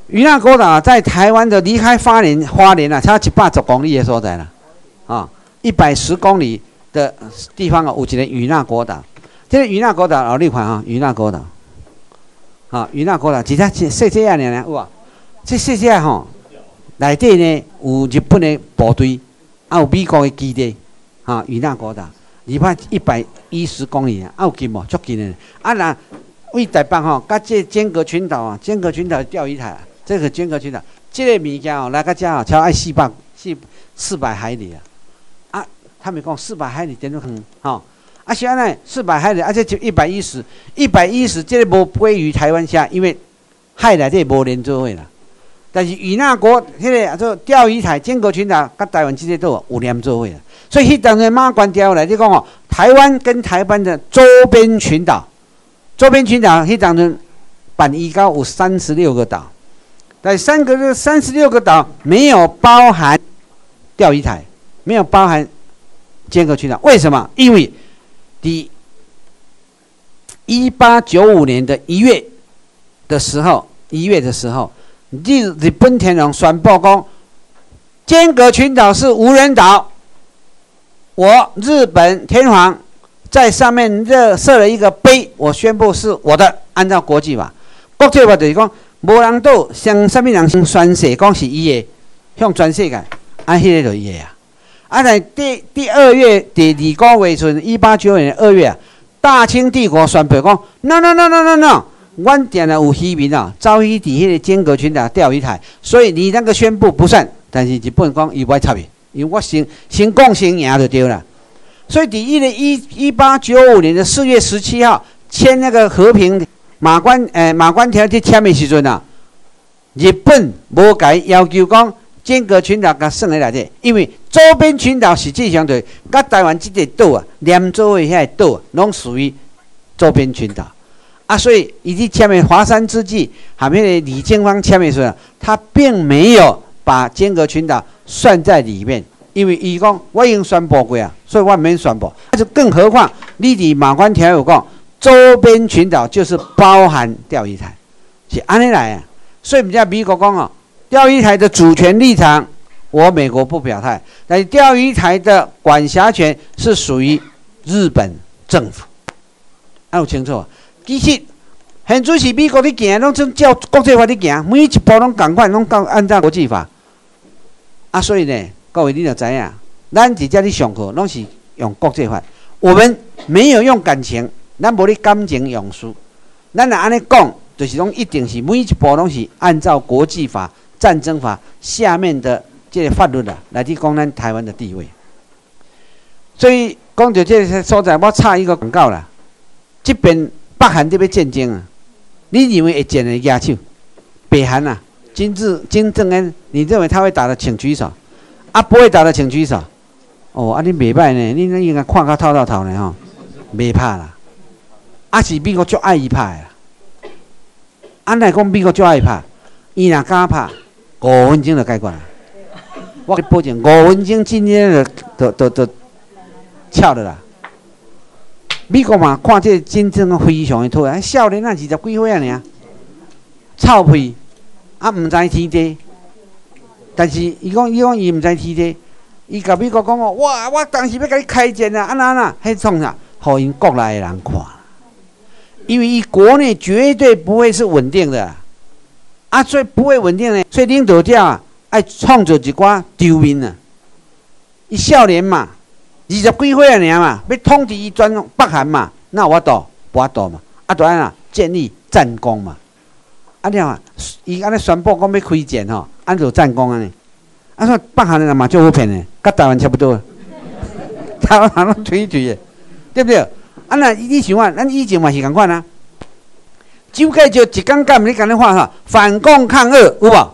渔纳国岛在台湾的离开花莲，花莲啊，差一百十公里的所在啦，啊，一百十公里的地方啊，有一个渔纳国岛。这个渔纳国岛哦，你看啊，渔纳国岛，啊，渔纳国岛，只只细细啊，尔有啊，这细细啊吼，内底呢有日本的部队，啊有美国的基地，啊，渔纳国岛，离开一百一十公里啊，啊有近无？足近的。啊那为台北吼，甲这尖阁群岛啊，尖阁群岛钓鱼台啊。这个尖阁群岛，这个物件哦，来个遮哦，超爱四百四四百海里啊！啊，他们讲四百海里点都远，吼、哦。啊，是安尼四百海里，而且就一百一十，一百一十，这个无归于台湾下，因为海内底无连做伙啦。但是与那国迄、那个做钓鱼台尖阁群岛，甲台湾之间都有有连做伙啦。所以迄当年马关条来，你讲哦，台湾跟台湾的周边群岛，周边群岛迄当年板一高有三十六个岛。在三个这三十六个岛没有包含钓鱼台，没有包含尖阁群岛，为什么？因为第一八九五年的一月的时候，一月的时候，日日本天皇宣布讲，尖阁群岛是无人岛，我日本天皇在上面热设了一个碑，我宣布是我的，按照国际法，国际法就是讲。无人岛向什么人宣誓讲是伊的，向全世界，啊，迄个就伊的啊。啊，在第第二月第二个月阵，一八九五年二月啊，大清帝国宣布讲 ，no no no no no no， 阮定了有渔民啊，走去伫迄个尖阁群岛钓鱼台，所以你那个宣布不算。但是日本讲伊不爱插伊，因为我先先讲先赢就对了。所以第一个一一八九五年的四月十七号签那个和平。马关诶、呃，马关条去签的时阵啊，日本无甲伊要求讲尖阁群岛甲算喺内底，因为周边群岛实际上就甲台湾这个岛啊，连做的遐个岛啊，拢属于周边群岛啊，所以伊去签的华山之际，和迄个李经方签的时候，他并没有把尖阁群岛算在里面，因为伊讲我已经宣布过啊，所以我免宣布。就更何况你伫马关条有讲。周边群岛就是包含钓鱼台，是安尼来啊。所以人家美国讲哦，钓鱼台的主权立场，我美国不表态，但是钓鱼台的管辖权是属于日本政府，啊有清楚啊？其实现在是美国在行，拢照照国际法在行，每一步拢同款，拢按照国际法。啊，所以呢，各位你就知影，咱伫遮咧上课拢是用国际法，我们没有用感情。咱无咧感情用事，咱若安尼讲，就是拢一定是每一步拢是按照国际法、战争法下面的这个法律啦来去讲咱台湾的地位。所以讲到这个所在，我插一个广告啦。这边北韩这边战争啊，你认为会战的举手？北韩啊，金正金正恩，你认为他会打的，请举手。啊，不会打的，请举手。哦，啊，你袂歹呢，你那应该看较透透透呢吼，袂怕啦。啊是美国足爱伊拍啦，按来讲美国足爱拍，伊若敢拍，五分钟就解决啦。我保证五分钟今天就就就就翘了啦。美国嘛，看这真正非常的讨厌，少年啊二十几岁啊尔，臭屁，啊毋知天地。但是伊讲伊讲伊毋知天地，伊甲美国讲哦，哇，我当时要甲你开战啊，安那安那，迄创啥？互因国内的人看。因为伊国内绝对不会是稳定的，啊，所以不会稳定呢。所以领导者啊，爱创造一寡场面啊。伊少年嘛，二十几岁啊尔嘛，要统治伊全北韩嘛，那有法度，无法度嘛。啊，就安啊，建立战功嘛。啊，你看，伊安尼宣布讲要开战吼，按照战功安尼。啊，说北韩人嘛就好骗的，甲台湾差不多。台湾人拢推推的，对不对？啊，那你想啊，咱以前嘛是共款啊。蒋介石一讲讲，你讲咧话哈，反共抗俄有无？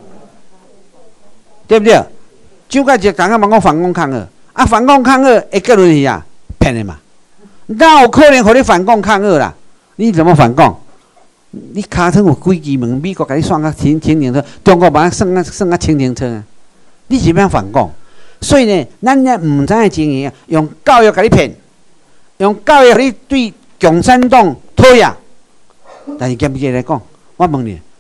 对不对？蒋介石讲讲讲反共抗俄，啊，反共抗俄的结论是啊，骗的嘛。哪有可能互你反共抗俄啦？你怎么反共？你尻川有几支门，美国甲你算甲清清清楚，中国把它算啊算啊清清楚啊。你是要反共？所以呢，咱也唔知影经营，用教育甲你骗。用教育你对共产党讨厌，但是严格来讲，我问你，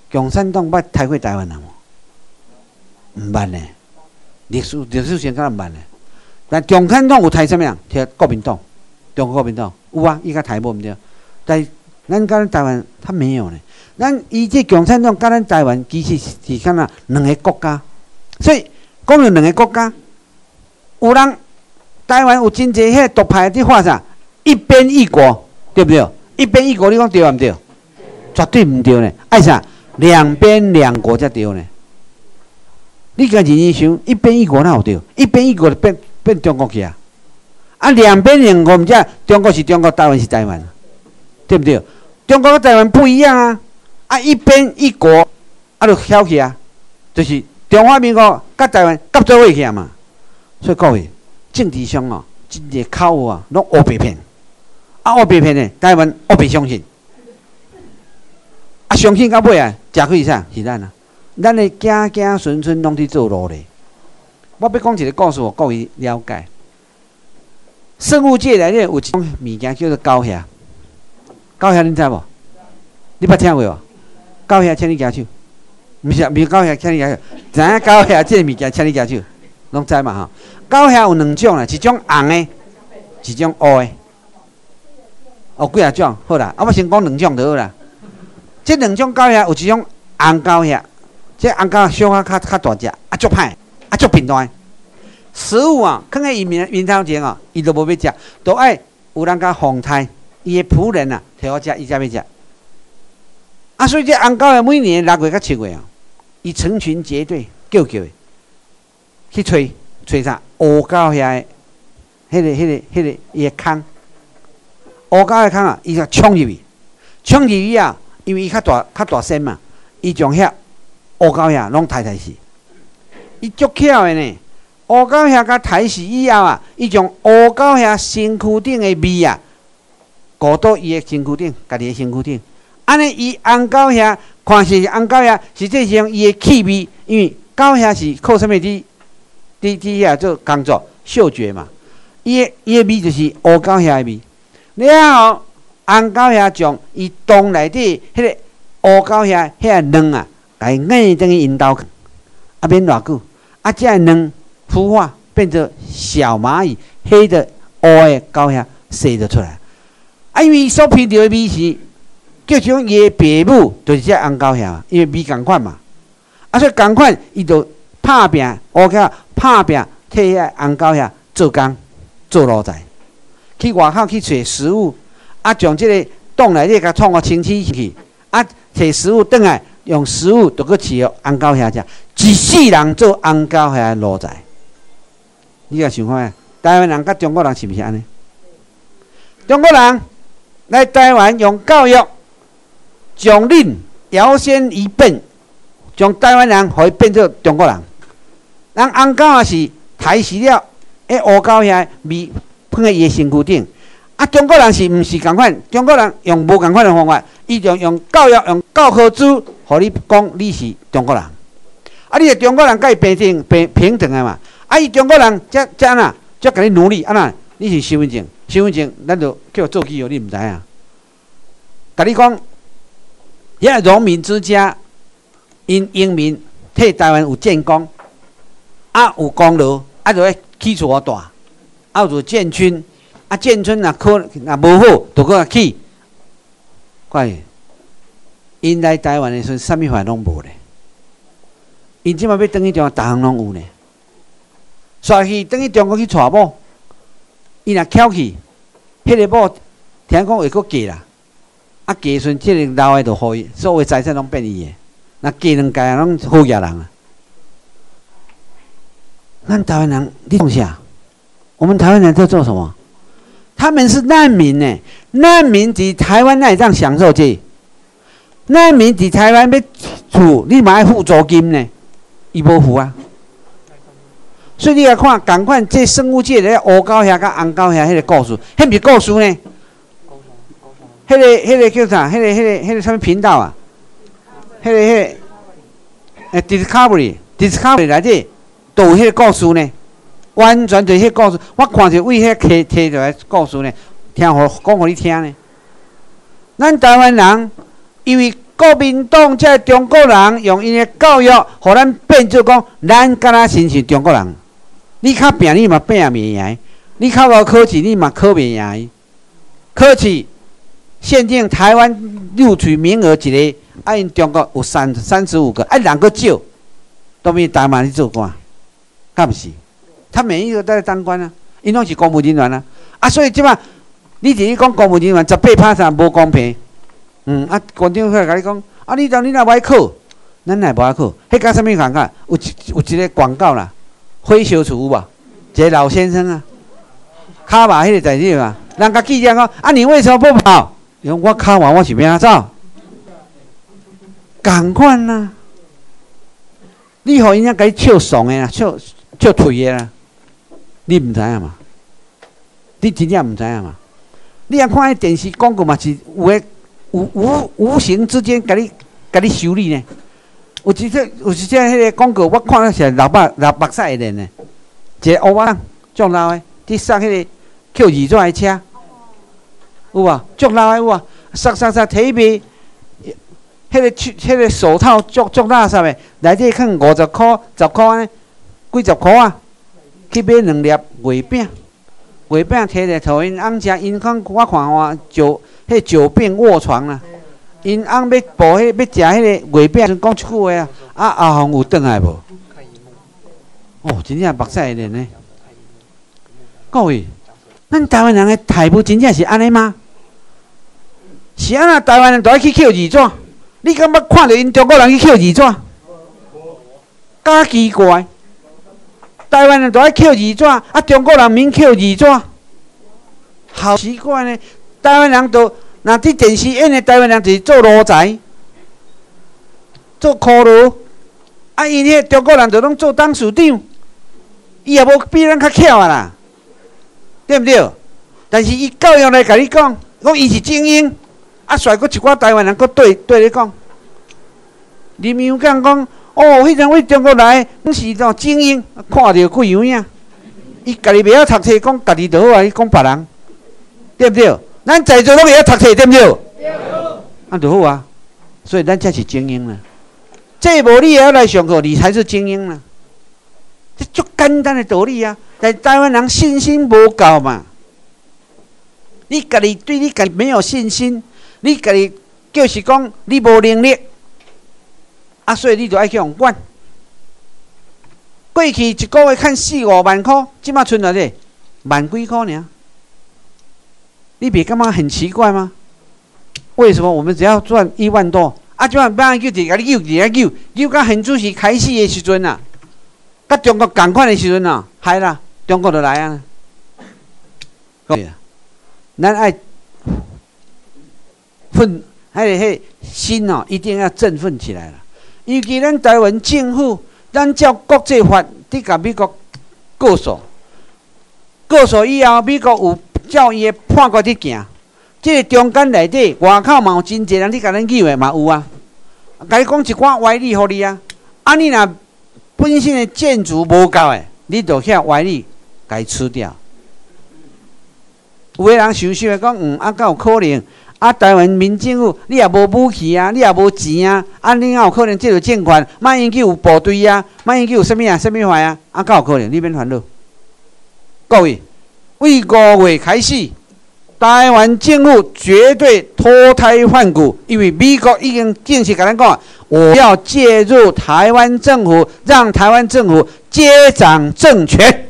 共产党捌杀过台湾人无？毋捌呢，历史历史上敢毋捌呢。但共产党有杀啥物人？杀国民党，中国国民党有啊，伊甲杀无毋对。但咱甲咱台湾他没有呢。咱伊这共产党甲咱台湾其实是敢若两个国家，所以讲到两个国家，有人台湾有真济迄个独派伫画啥？一边一国，对不对？一边一国，你讲对毋对？绝对毋对呢。爱啥？两边两国才对呢。你家认真想，一边一国哪有对？一边一国就变变中国去啊！啊，两边两国毋只中国是中国，台湾是台湾，对不对？中国跟台湾不一样啊！啊，一边一国，啊，就晓去啊，就是中华民国甲台湾合做伙去啊嘛。所以各位，政治上哦，真个口号啊，拢黑白骗。啊，黑白骗呢，台湾黑白相信。啊，相信到尾啊，吃亏啥？是咱啊，咱的子子孙孙拢伫做奴隶。我要讲一个故事，互各位了解。生物界内底有一种物件叫做高虾，高虾恁知无？你捌听过无？高虾，请你举手。毋是，毋是高虾，请你举手。知影高虾这个物件，请你举手。拢知嘛吼？高虾有两种啦，一种红的，一种乌的。哦，几啊种？好啦，啊，我先讲两种就好啦。这两种高虾有一种红高虾，这红高虾小可较较大只，啊，足歹，啊，足平淡。食物啊，放喺伊面面头前哦，伊都无要食，都爱有人甲奉差，伊的仆人啊，摕好食，伊才要食。啊，所以这红高虾每年六月到七月啊，伊成群结队叫叫的去吹吹啥？乌高虾的，迄个、迄个、迄个伊的坑，乌高的坑啊，伊就冲入去，冲入去啊，因为伊较大、较大身嘛，伊将遐乌高虾拢抬抬死，伊足巧的呢。乌狗虾甲抬死以后啊，伊将乌狗虾身躯顶的味啊，裹到伊的身躯顶，家己的身躯顶。安尼，伊红狗虾看是红狗虾，实际上伊的气味，因为狗虾是靠啥物伫伫伫遐做工作？嗅觉嘛。伊的伊的味就是乌狗虾的味。然后红狗虾将伊洞内底迄个乌狗虾遐个卵啊，甲伊硬等于引导，啊免偌久，啊遮个卵。孵化变成小蚂蚁，黑的、乌的狗虾生得出来。啊，因为伊所闻到的味是叫种伊的爸母，就是这红狗虾，因为味共款嘛。啊，所以共款，伊就拍拼，乌狗拍拼，替遐红狗虾做工、做奴才，去外口去找食物，啊，将这个洞内底甲创个清洗去，啊，摕食物转来，用食物就去饲红狗虾食，一世人做红狗虾奴才。你也想看下，台湾人甲中国人是毋是安尼？中国人来台湾用教育，将恁摇身一变，将台湾人互伊变做中国人。人红狗也是抬死了，迄乌狗遐味放在伊的身躯顶。啊，中国人是毋是共款？中国人用无共款的方法，伊就用教育、用教科书，互你讲你是中国人。啊，你是中国人，甲伊平等、平平等的嘛。啊！伊中国人则则哪，则甲你奴隶啊哪？你是身份证，身份证咱就叫做记号，你毋知影？甲你讲，遐农民之家，因英民替台湾有建功，啊有功劳，啊就要起厝大，啊就建村，啊建村若可若无好，就搁起。怪，因来台湾的时阵，啥物法拢无咧。因即摆要转去中国，逐项拢有呢。带去等于中国去娶某，伊若翘去，迄个某听讲会阁嫁啦，啊嫁时阵，即个老的就互伊，所有财产拢变伊的，若嫁两届拢好野人啊。咱台湾人，你讲啥？我们台湾人在做什么？他们是难民呢，难民伫台湾那里当享受这，难民伫台湾要厝，你嘛要付租金呢，伊无付啊。所以你来看，共款这生物界的乌狗虾甲红狗虾迄个故事，迄毋是故事呢？迄个、迄个叫啥？迄个、迄个、迄个什么频道啊？迄个、迄个，诶 ，Discovery，Discovery 内底都有迄个故事呢，完全就是迄个故事。我看着为迄个摕摕落来故事呢，听互讲互你听呢。咱台湾人因为国民党这中国人用因的教育，互咱变做讲，咱敢若亲像中国人。你较拼，你嘛拼袂赢；你较无考试，你嘛考袂赢。考试限定台湾录取名额一个，啊，因中国有三三十五个，啊，人个少，都比台湾去做官，敢毋是？他每一个都在当官啊，因拢是公务人员啊，啊，所以即摆你直咧讲公务人员十八趴三无公平，嗯，啊，官长会甲你讲，啊，你当你若爱考，咱也无爱考，迄甲啥物感觉？有一有一个广告啦，火烧厝有无？一个老先生啊，骹麻迄个代志嘛，人甲记者讲，啊，你为什么不跑？因为我骹麻，我是要安怎？共款啦，你互因遐甲你笑爽的啦，笑笑退的啦，你毋知影嘛？你真正毋知影嘛？你啊看迄电视广告嘛是有诶，有无无形之间甲你甲你修理呢？有一只有一只迄个广告，我看了是老目老目屎会连呢。一个乌仔足老诶，伫塞迄个 Q 二纸诶车，有无？足老诶有无？塞塞塞摕去卖，迄个迄个手套足足垃圾诶，内底囥五十箍、十箍安尼，几十箍啊，去买两粒月饼。月饼摕来互因翁食，因讲我看我久，迄久病卧床啦。因翁要补迄要食迄个月饼，讲一句话啊，啊阿红有转来无？哦，真正目屎会连呢。各位，咱台湾人的态度真正是安尼吗？是安那台湾人都爱去扣二纸？你敢捌看到因中国人去扣二纸？假奇怪！台湾人都爱扣二纸，啊，中国人免扣二纸，好奇怪呢！台湾人都若伫电视演的台湾人就是做奴才、做苦劳，啊，因迄中国人就拢做董事长，伊也无比咱较巧啊啦，对毋对？但是伊教育来甲你讲，讲伊是精英，啊，帅过一寡台湾人，搁对对你讲，林洋港讲。哦，迄两位中国来，拢是种精英，看到贵样影。伊家己袂晓读册，讲家己就好啊，伊讲别人，对不对？咱在座拢会晓读册，对不对？对。啊，就好啊。所以咱才是精英啦。这无你也要来上课，你才是精英啦。这足简单的道理啊！但台湾人信心无够嘛。你家己对你家己没有信心，你家己就是讲你无能力。啊，所以你就爱去用管。过去一个月看四五万块，即马剩偌济？万几块尔？你别感觉很奇怪吗？为什么我们只要赚一万多？啊，即马别人叫伫甲你救，伫遐救，救到现主席开始的时阵啊，甲中国共款的时阵啊，嗨啦，中国就来啊。咱爱奋，还有迄心哦，一定要振奋起来了。尤其咱台湾政府，咱照国际法，伫甲美国告诉，告诉以后，美国有照伊的判决伫行。即个中间内底，外口嘛有真侪人伫甲咱救的嘛有啊，甲你讲一寡歪理互你啊。啊，你若本身的建筑无够的，你就遐歪理，甲伊除掉。有个人想想的讲，嗯，啊，敢有可能？啊，台湾民政府，你也无武器啊，你也无钱啊，啊，你哪有可能接到政权？莫因去有部队啊，莫因去有啥物啊，啥物坏啊？啊，敢有可能？你免烦恼。各位，为五月开始，台湾政府绝对脱胎换骨，因为美国已经正式甲咱讲，我要介入台湾政府，让台湾政府接掌政权。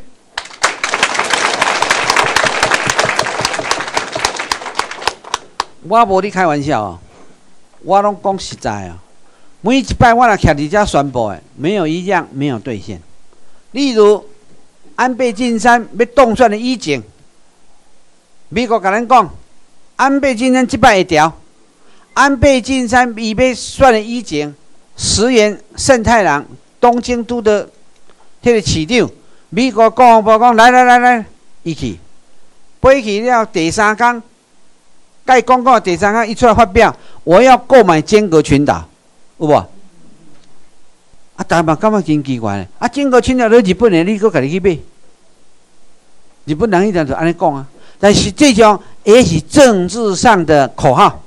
我无咧开玩笑哦，我拢讲实在哦。每一摆我若徛伫遮宣布的，没有一样没有兑现。例如安倍晋三要当选的以前，美国甲咱讲，安倍晋三即摆会调。安倍晋三伊要选的以前，石原慎太郎东京都的迄个市长，美国国防部讲来来来来，伊去，飞去了第三天。该公告第三个一出来发表，我要购买尖阁群岛，有无？啊，台湾感觉真奇怪咧！啊，尖阁群岛在日本的，你搁家己去买？日本人迄阵就安尼讲啊，但是这种也是政治上的口号，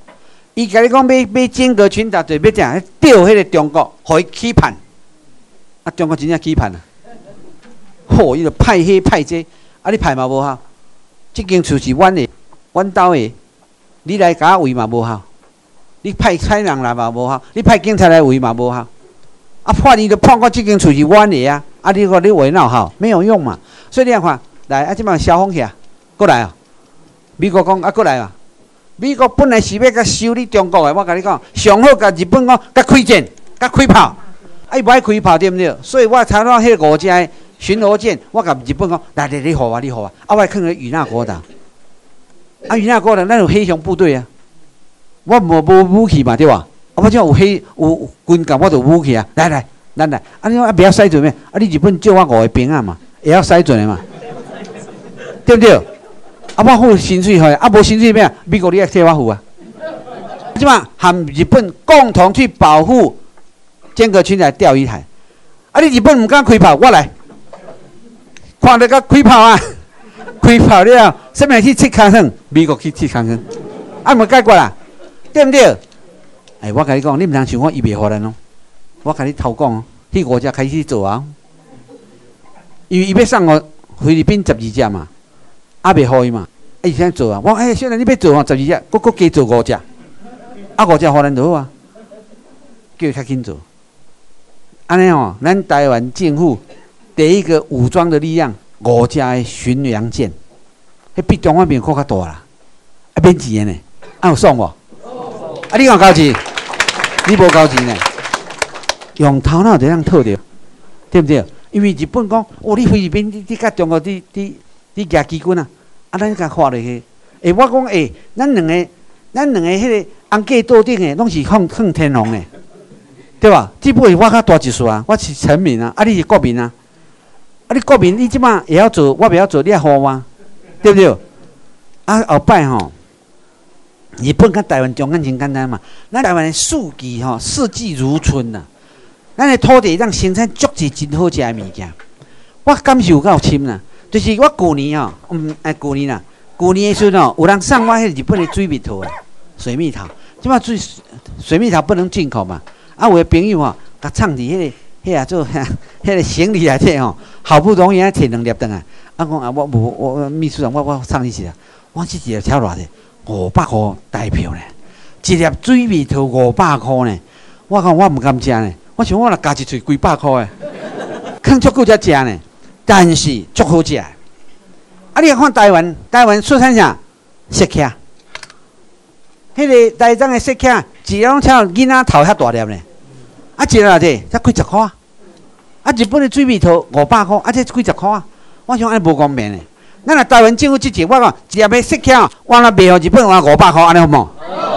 伊甲你讲要要整个群岛，就要怎样钓迄个中国，互伊起叛。啊，中国真正起叛啊！吼，伊就派迄派这，啊，你派嘛无效。即间厝是阮的，阮兜的，你来甲我围嘛无效。你派差人来嘛无效，你派警察来围嘛无效。啊，判你就判我即间厝是阮的啊！啊，你讲你围闹好，没有用嘛。所以你看，来啊，即摆消防起啊，过来啊！美国讲啊，过来啊！美国本来是要甲收你中国的，我甲你讲，上好甲日本讲，甲开战，甲开炮。啊，伊无爱开炮对毋对？所以我参到迄个五只巡逻舰，我甲日本讲，来来，你互我，你互我，啊，我囥咧与那国岛。啊，与那国岛，咱有黑熊部队啊，我无无武器嘛，对吧？啊，我只有黑有军舰，我就有武器啊。来来，咱来，啊，你啊，不要使准咩？啊，你日本借我五个兵啊嘛，会晓使准的嘛，对不对？啊，我付薪水去，啊，无薪水咩？美国你爱替我付啊。即嘛，和日本共同去保护。间隔群来钓鱼台，啊！你日本唔敢开炮，我来，看到个开炮啊！开炮了，什么去切康亨？美国去切康亨，啊，无解决啦，对不对？哎，我甲你讲，你唔通想我伊袂互咱哦。我甲你偷讲哦，迄五只开始做啊，因为伊要送我菲律宾十二只嘛，啊袂互伊嘛，啊伊先做啊。我哎，虽然你要做哦十二只，佫佫加做五只，啊五只互咱就好啊，叫伊较紧做。安尼哦，咱台湾政府第一个武装的力量，五只的巡洋舰，迄比中华民国较大啦，啊免钱的呢，啊有爽无？啊你有交钱？你无交钱呢？用头脑就通套着，对不对？因为日本讲，哦，你菲律宾你你甲中国你你你举机关啊，啊咱甲发落去，诶，我讲诶，咱两个咱两个迄个红架桌顶诶，拢是放放天皇诶。对吧？只不过我较大一岁啊，我是臣民啊，啊你是国民啊，啊你国民你即马会晓做，我袂晓做，你也互我，对不对？啊后摆吼，日本甲台湾中间真简单嘛，咱台湾的四季吼，四季如春呐、啊，咱的土地让生产足侪真好食的物件，我感受够深啦。就是我旧年吼，嗯，哎旧年啦，旧年的时阵吼，有人送我迄日本的水蜜桃啊，水蜜桃，即马水水蜜桃不能进口嘛。啊，有个朋友吼，甲藏伫迄个、迄个做、迄个行李内底吼，好不容易啊摕两粒顿啊，啊讲啊，我无我秘书长，我我藏你一下，我即一粒超偌济，五百箍台票呢，一粒水蜜桃五百箍呢，我讲我毋敢食呢，我想我若加一喙几百箍诶，肯足够才食呢，但是足好食。啊，你看台湾，台湾出产啥？雪茄，迄个台中的雪茄，一粒拢超囡仔头遐大粒呢。啊，一个这才几十块啊！啊，日本的水蜜桃五百块，啊，这几十块啊！我想安尼无公平嘞。咱若台湾政府支持，我讲一粒要雪茄，我若卖互日本，我五百块，安尼好无？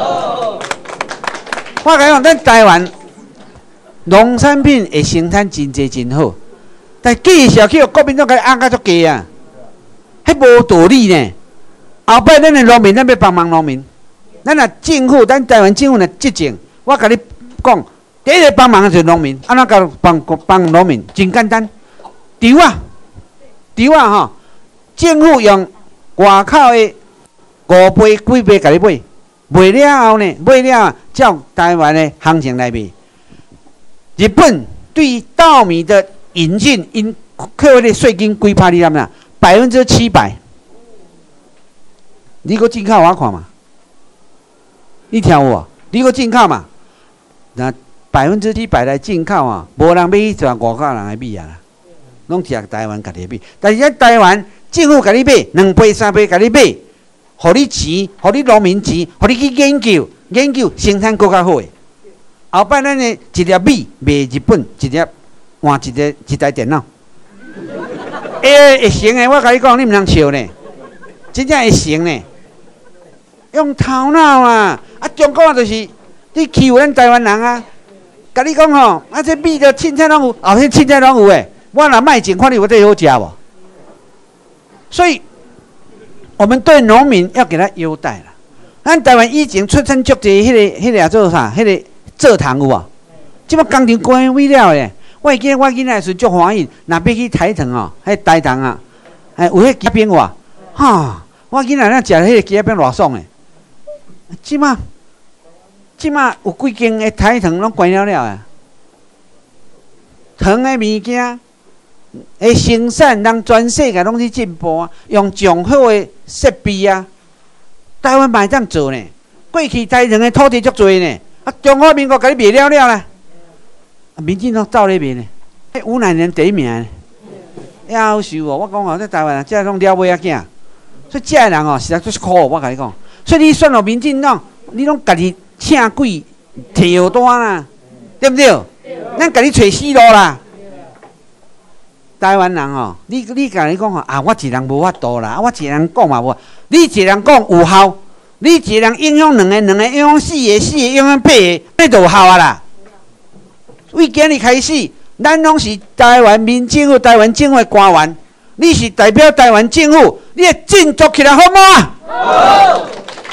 我甲你讲，咱台湾农产品会生产真济真好，但计是去国民党甲压甲足低啊，迄无道理呢。后摆咱的农民，咱要帮忙农民，咱若政府，咱台湾政府若执政，我甲你讲。第一个帮忙的就是农民，安怎甲帮帮农民？真简单，稻啊，稻啊吼，政府用外口的五倍、几倍甲你买，卖了后呢，买了照台湾的行情来卖。日本对于稻米的引进，因扣的税金几趴？你知影？百分之七百。你个进口我看嘛？你听有无？你个进口嘛？那。百分之七百来进口啊，无人买去全外国人来买啊，拢是台湾家己买。但是咱台湾政府甲你买两倍三倍甲你买，互你钱，互你农民钱，互你去研究研究生产更较好诶。后摆咱诶一粒米卖日本，一粒换一个一台电脑，会会行诶！我甲你讲，你毋通笑呢，真正会行呢。用头脑啊！啊，中国就是你欺负咱台湾人啊！甲你讲吼，啊，这米的凊彩拢有，后迄凊彩拢有诶。我若卖钱，看你有这好食无？所以，我们对农民要给他优待啦。咱台湾以前出产足济迄个、迄个做啥？迄个蔗糖有无？即摆工厂关毁了诶。我会记得我囡仔时足欢喜，若要去台糖哦，迄台糖啊，哎，有迄鸡饼哇，哈！我囡仔咱食迄个鸡饼偌爽诶。即摆即马有几间的台糖拢关了了啊！糖的物件的生产，人全世界拢去进步啊，用上好的设备啊。台湾嘛会当做呢。过去台糖的土地足多呢，啊，中华民国甲你卖了了啦，啊，民进党照咧卖呢，五哪年第一名呢？夭寿哦！我讲哦，在台湾啊，这拢了尾仔囝，所以这人哦，实在就是苦。我甲你讲，所以你选落民进党，你拢家己请鬼跳单啦，对不对？咱家己找死路啦。台湾人哦，你你甲你讲哦，啊，我一人无法度啦，啊，我一人讲嘛无，你一人讲有效，你一人影响两个，两个影响四个，四个影响八个，那就有效啊啦。为今日开始。咱拢是台湾民政府、台湾政府的官员，你是代表台湾政府，你会振作起来好吗？好。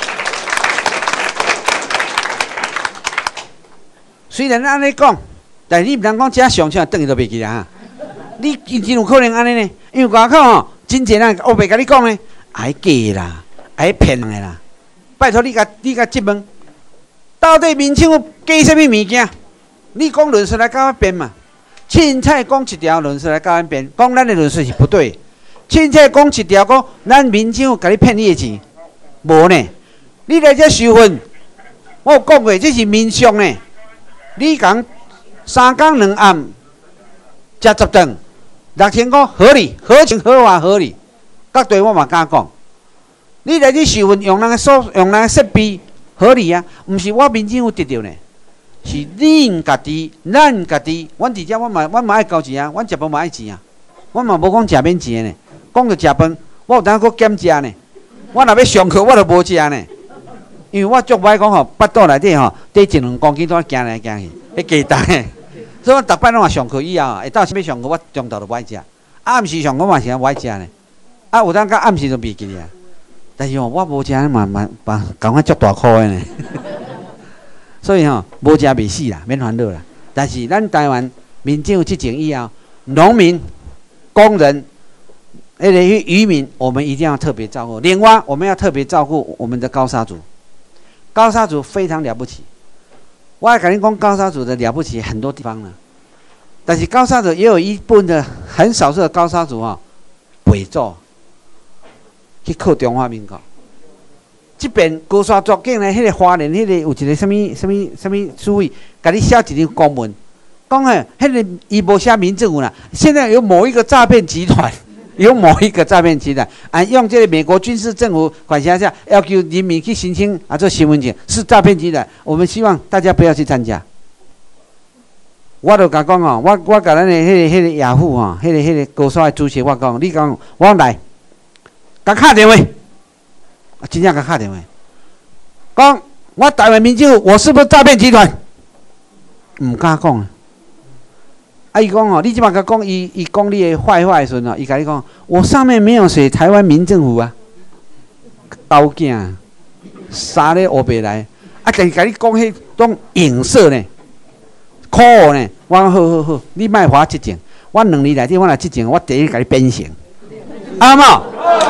虽然安尼讲，但你毋通讲遮上车等伊都袂记啊。你真有可能安尼呢？因为外口吼，真侪人黑白甲你讲呢，爱假啦，爱骗人啦。拜托你甲你甲质问，到底民政府假什么物件？你讲论述来甲我辩嘛？凊彩讲一条论述来甲咱辩，讲咱的论述是不对。凊彩讲一条，讲咱民政府甲你骗你的钱，无呢？你来这收分，我有讲过，这是民俗呢。你讲三更两暗食十顿，六千块合理、合情、合法、合理。各对我嘛敢讲，你来这收分用咱的所用咱的设备合理啊，毋是我民政府得到呢。是恁家己，咱家己，阮伫遮，阮嘛，阮嘛爱交钱啊，阮食饭嘛爱钱啊，阮嘛无讲食免钱呢。讲着食饭，我有当搁减食呢。我若要上课，我就无食呢，因为我足歹讲吼，腹肚内底吼，得一两公斤都行来行去，迄加重的。所以我逐摆拢话上课以后，下昼要上课，我中昼就无爱食，暗时上课嘛是无爱食呢。啊，有当甲暗时就袂记啊。但是吼，我无食嘛嘛嘛，感觉足大箍的呢。所以吼、哦，无食袂死啦，免烦恼啦。但是咱台湾民政府执政以后，农民、工人、那个渔民，我们一定要特别照顾。另外，我们要特别照顾我们的高沙族。高沙族非常了不起，我还跟你讲高沙族的了不起很多地方呢。但是高沙族也有一部分的很少数的高沙族啊、哦，伪造去靠中华民国。即边高山族境咧，迄个花莲，迄个有一个什物什物什物书位，甲你写一张公文，讲诶，迄个伊无写民政府啦，现在有某一个诈骗集团，有某一个诈骗集团，啊，用这个美国军事政府管辖下，要求人民去申请啊，做身份证，是诈骗集团。我们希望大家不要去参加。我就甲讲哦，我我甲咱的迄个迄个雅虎吼，迄个迄个高山的主席我讲，你讲我来，甲敲电话。啊，真正甲敲电话，讲我台湾民政府，我是不是诈骗集团？唔敢讲啊！啊，伊讲哦，你即马甲讲，伊伊讲你的坏话的时阵哦，伊甲你讲，我上面没有写台湾民政府啊，刀囝，杀咧黑白来，啊，但是甲你讲迄种影射呢，苦呢，我讲好好好，你莫花执政，我两年内底我来执政，我第一甲你变成，啱冇？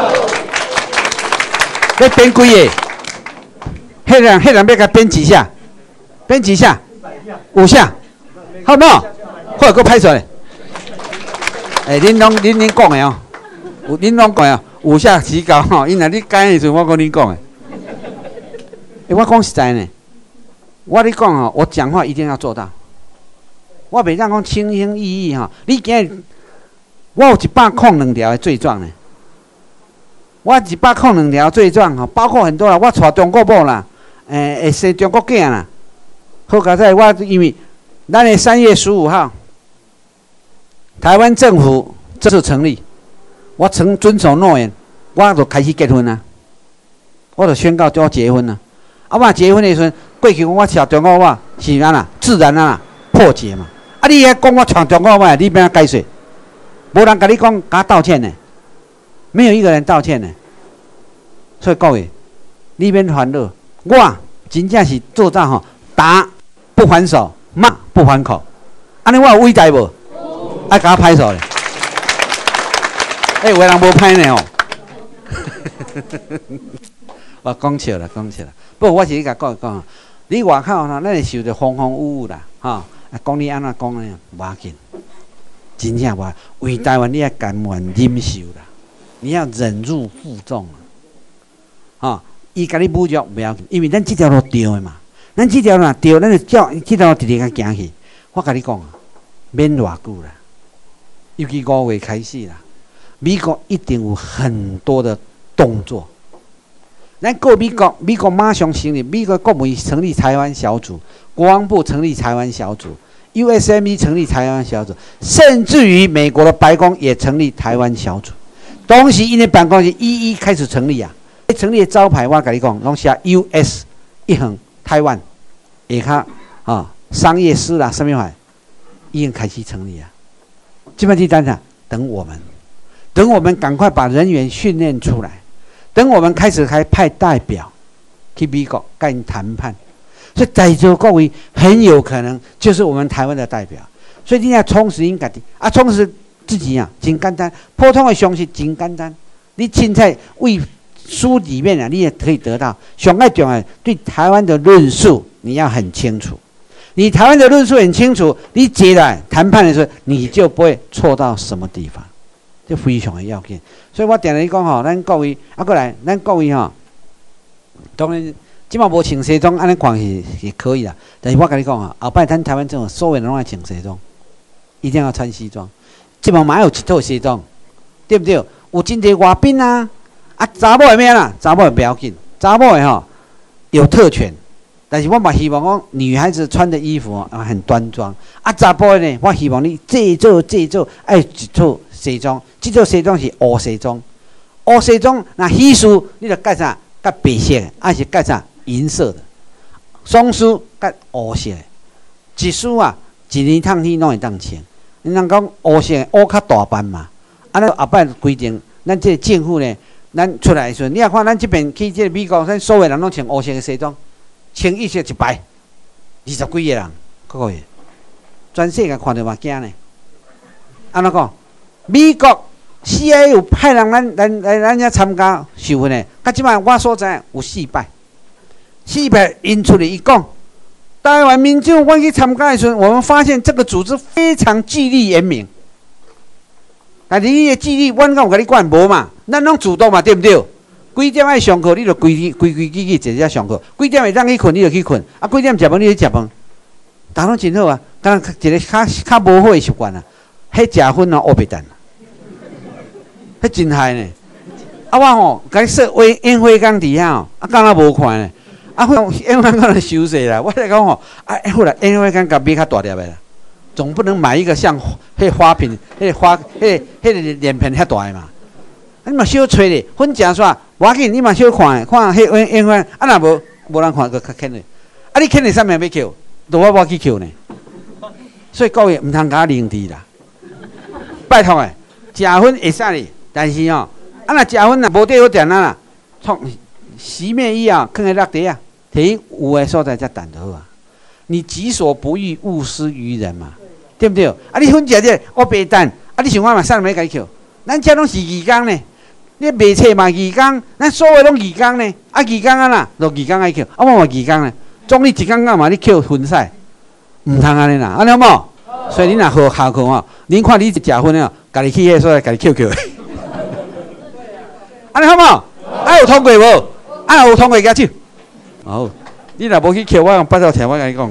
要编几个？迄人迄人要甲编几下？编几下？五下，好不好？或者搁拍出来。哎、欸，恁拢恁恁讲的哦，有恁拢讲的，五下起高吼。因为你讲的时候，我跟恁讲的。欸、我讲实在呢，我咧讲哦，我讲话一定要做到。我袂当讲轻轻易易吼。你今日我有一百控两条的罪状呢。我一百控两条罪状吼，包括很多啦，我带中国某啦，诶、欸，会生中国囝啦。好佳在，我因为咱的三月十五号，台湾政府正式成立，我曾遵守诺言，我就开始结婚啦，我就宣告就要结婚啦。啊，我结婚的时阵，过去我带中国话是安啦，自然啊破解嘛。啊，你遐讲我带中国话，你变啊解释？无人甲你讲，甲道歉呢？没有一个人道歉呢，所以各位，你免烦恼，我真正是做到吼，打不还手，骂不还口，安尼我有伟大无？爱甲我拍手咧，哎、欸，有个人无拍呢哦，我讲笑啦，讲笑啦。不过我是甲各位讲， 你外口呢，咱会受着风风雨雨啦，吼、啊，讲你安怎讲呢？无要紧，真正无。为台湾你要甘愿忍受啦，你要忍辱负重啊，吼、伊甲你侮辱不要紧，因为咱这条路对的嘛，咱这条路对，咱就照这条路直直甲行去。我甲你讲啊，免偌久啦，尤其五月开始啦，美国一定有很多的动作。咱过美国，美国马上成立，美国国务院成立台湾小组，国防部成立台湾小组 ，U S M E 成立台湾小组，甚至于美国的白宫也成立台湾小组。当时因的办公室一一开始成立啊，成立的招牌我甲你讲，拢写 U S 一横台湾，下骹啊商业司啦，什么话已经开始成立啊。基本上单啥？等我们，等我们赶快把人员训练出来。等我们开始还派代表去美国跟人谈判，所以在座各位很有可能就是我们台湾的代表。所以你要充实你自己啊，充实自己啊，真简单。普通的常识真简单，你凊彩为书里面啊，你也可以得到。上爱重要对台湾的论述你要很清楚，你台湾的论述很清楚，你接来谈判的时候你就不会错到什么地方。这非常的要紧，所以我定来讲吼，咱各位啊，过来，咱各位吼，当然即马无穿西装，安尼看是是可以啦。但是我跟你讲啊，后摆咱台湾政府所有人拢爱穿西装，一定要穿西装。即马嘛有一套西装，对不对？有真侪外宾啊，啊查某会咩啦？查某不要紧，查某的吼有特权，但是我嘛希望讲女孩子穿的衣服啊很端庄，啊查甫的呢，我希望你这做这做爱一套西装。这套西装是乌西装，乌西装那喜事你就改啥？改白色的，还是改啥？银色的。丧事改乌色的。一事啊，一年趟天拢会当穿。你人讲乌色的乌较大班嘛，啊，咱后摆规定，咱这个政府呢，咱出来的时候，你也看咱这边去这个美国，咱所有人拢穿乌色的西装，清一色一排，二十几个人，各位，全世界看到嘛惊呢。安怎讲？美国 C I A 有派人咱咱来咱遮参加受训的，到即摆我所知有四摆，四摆因出来伊讲，台湾民众我去参加的时候，我们发现这个组织非常纪律严明。但是你的纪律，阮敢有甲你管无嘛？咱拢主动嘛，对不对？几点爱上课，你就规规规矩矩坐遮上课；几点会当去困，你就去困；啊，几点食饭，你就食饭。逐拢真好啊，敢若一个较较无好的习惯啊，迄食薰啊，乌白蛋。迄真害呢！啊，我吼，甲你说烟烟火缸底下吼，啊，敢若无看呢？啊，烟火缸就收势啦。我来讲吼，啊，好啦，烟火缸甲买较大粒的啦，总不能买一个像迄花瓶、迄花、迄、迄个脸盆遐大的嘛。啊，你嘛小吹咧，分正煞，无要紧，你嘛小看看迄烟烟火，啊，若无无人看个较轻咧。啊，你轻咧啥物要扣？都我我去扣呢。所以各位毋通甲我零治啦，拜托诶，食薰会使哩。但是哦，啊若食薰啊，无地好点啊啦，创熄灭伊啊，放喺落地啊，摕有诶所在才弹得好啊。你己所不欲，勿施于人嘛，对不对？啊，你薰食者我白蛋，啊，你想我嘛啥物要甲你扣？咱遮拢是义工呢，你卖册嘛义工，咱所有拢义工呢，啊义工啊啦，就义工爱扣，啊我嘛义工呢，总你一工干嘛？你扣薰使，毋通安尼啦，安尼好无？所以你若好下课哦，恁看你食薰哦，家己去迄所在，家己扣扣。安尼好无？啊有通过无？啊有通过举手。好，你若无去扣，我用八道听我甲你讲。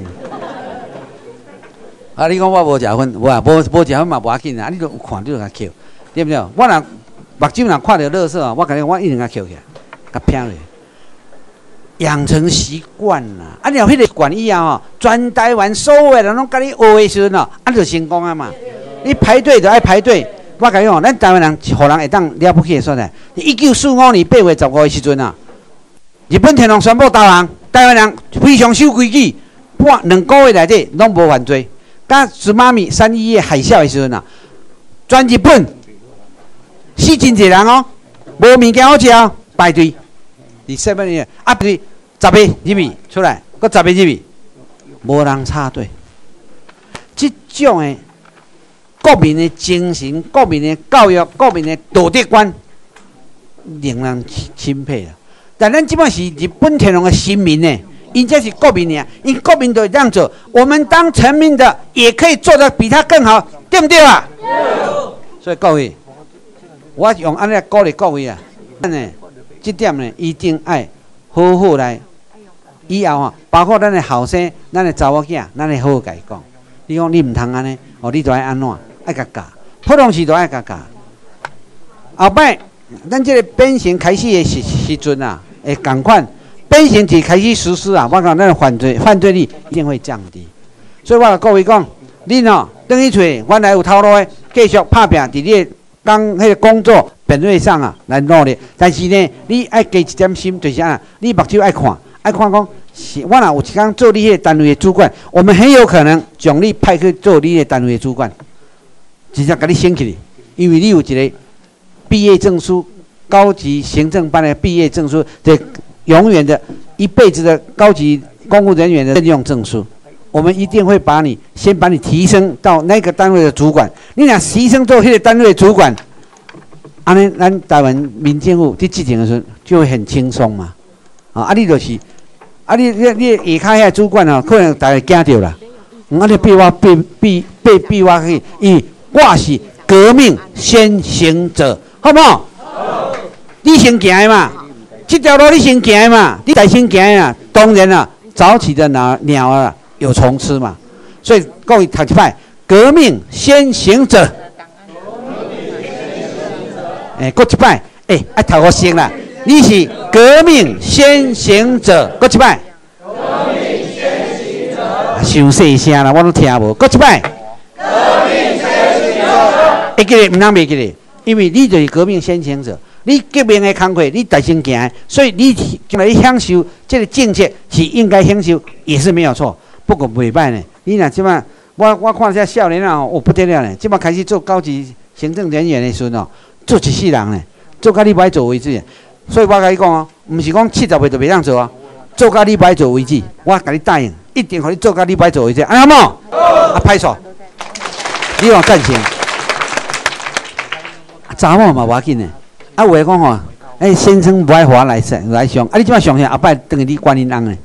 啊，你讲我无食薰，无啊，无无食薰嘛无要紧啊，你都有看你就甲扣，对不对？我若目睭若看到垃圾啊，我甲你讲，我一定甲扣起来，甲拼落。养成习惯啦，啊，你有迄个习惯以后哦，全台湾所有人拢甲你学的时阵哦，啊，就成功啊嘛。你排队就爱排队。我甲你讲，咱台湾人互人会当了不起的所在。一九四五年八月十五的时阵啊，日本天皇宣布投降，台湾人非常守规矩，半两个月内底拢无犯罪。甲苏妈咪三一一海啸的时阵啊，全日本死真侪人哦，无物件好食哦，排队。第七百年啊，对，十个入去出来，搁十个入去，无人插队。这种的。国民的精神、国民的教育、国民的道德观，令人钦佩啊！但咱即摆是日本天皇的臣民呢， 因这是国民呀，因国民都这样做，我们当臣民的也可以做得比他更好，对不对啊？对。所以各位，我用安尼来鼓励各位啊，呢，这点呢一定爱好好来。以后啊，包括咱的后生、咱的查某囝，咱会好好甲伊讲。你讲你唔通安尼，哦，你就爱安怎？爱甲教，普通时都爱甲教。后摆，咱这个变形开始的时时阵啊，会共款。变形体开始实施啊，我讲咱的犯罪犯罪率一定会降低。所以我甲各位讲，恁哦，等去找原来有头路的，继续拍拼，伫你的工迄个工作本位上啊来努力。但是呢，你爱加一点心，就是啊，你目睭爱看，爱看讲。是，我若有一天做你迄个单位的主管，我们很有可能将你派去做你的单位的主管，直接甲你升起来，因为你有一个毕业证书，高级行政班的毕业证书，这永远的一辈子的高级公务人员的任用证书，我们一定会把你先把你提升到那个单位的主管。你若提升做迄个单位的主管，安尼咱台湾民政府伫执行的时候就会很轻松嘛。啊，啊你就是。啊！你你你下骹遐主管哦，可能大家惊着啦。啊！你逼我逼逼逼逼我去，因为我是革命先行者，好不好？好。你先行的嘛，这条路你先行的嘛，你再先行的啊。当然啦，早起的鸟鸟啊有虫吃嘛，所以各位读一摆，革命先行者。哎，过一摆，哎，爱读好声啦。你是革命先行者，搁一摆。革命先行者。伤细声啦，我都听无。搁一摆。革命先行者。会记得，唔通袂记得，因为你就是革命先行者。你革命的工作，你大先行，所以你将来你享受这个政策是应该享受，也是没有错。不过袂歹呢，你若即摆，我我看这少年啊，我不得了呢。即摆开始做高级行政人员的时候哦，做一世人呢，做到你不爱做为止。所以我甲你讲哦，毋是讲七十岁就袂当做啊，做到你歹做为止。我甲你答应，一定互你做到你歹做为止，安尼好无？啊，拍手！你有干成？查某嘛无要紧的，啊有诶讲吼，哎先生不爱花来上来上，啊你即摆上下后摆等于你管恁翁诶。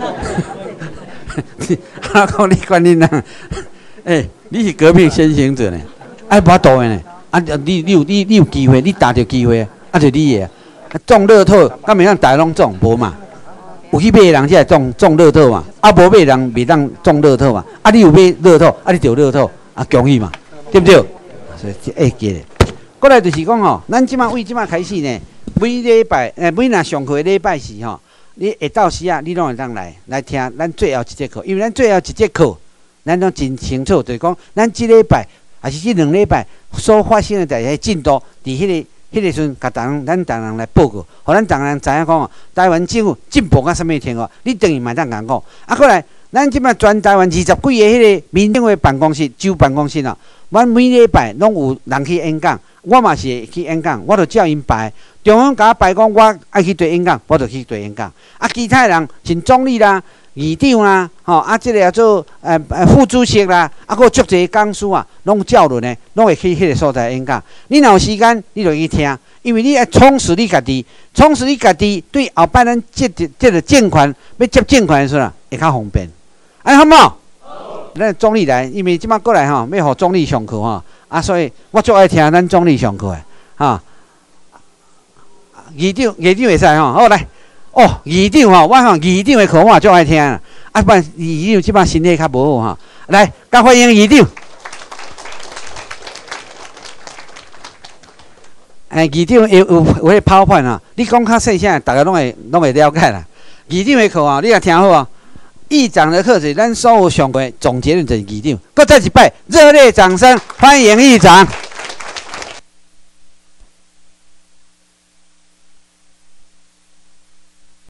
啊讲你管恁翁，哎你是革命先行者呢，哎无度诶呢，啊你你有你你有机会，你踏着机会，啊就你诶。中乐透，敢袂当大拢中无嘛？有去买的人才会中中乐透嘛，啊无买的人袂当中乐透嘛。啊你有买乐透，啊你就乐透，啊恭喜嘛，对不对？所以会记咧。过来就是讲吼，咱即马为即马开始呢，每礼拜诶每若上课礼拜四吼，你下到时啊，你拢会当来来听咱最后一节课，因为咱最后一节课，咱拢真清楚，就是讲咱即礼拜还是即两礼拜所发生的代志进度，伫迄个。迄个时阵，甲咱咱逐人来报告，互咱逐人知影讲哦，台湾政府进步到什么程度，你等于嘛当讲讲。啊，过来，咱即摆全台湾二十几个迄个民政府办公室、州办公室哦，阮每礼拜拢有人去演讲，我嘛是会去演讲，我就叫因排。中央甲我排讲，我爱去对演讲，我就去对演讲。啊，其他人像总理啦、议长啦，吼啊，即个叫做呃呃副主席啦，啊，个足侪讲师啊，拢照论呢，拢会去迄个所在演讲。你若有时间，你就去听，因为你要充实你家己，充实你家己，对后摆咱接接个政权要接政权的时候会较方便。哎，好唔好？好。咱总理来，因为即摆过来吼，要互总理上课吼，啊，所以我最爱听咱总理上课的，哈。议长，议长会使吼，好来。哦，议长吼，我吼议长的课我最爱听啦。啊，不然议长即摆身体较无好吼。来，甲欢迎议长。哎，议长有有有迄跑判啊，你讲较细声，大家拢会拢会了解啦。议长的课啊，你也听好啊。议长的课是咱所有上过总结论就是议长。搁再一摆，热烈掌声欢迎议长。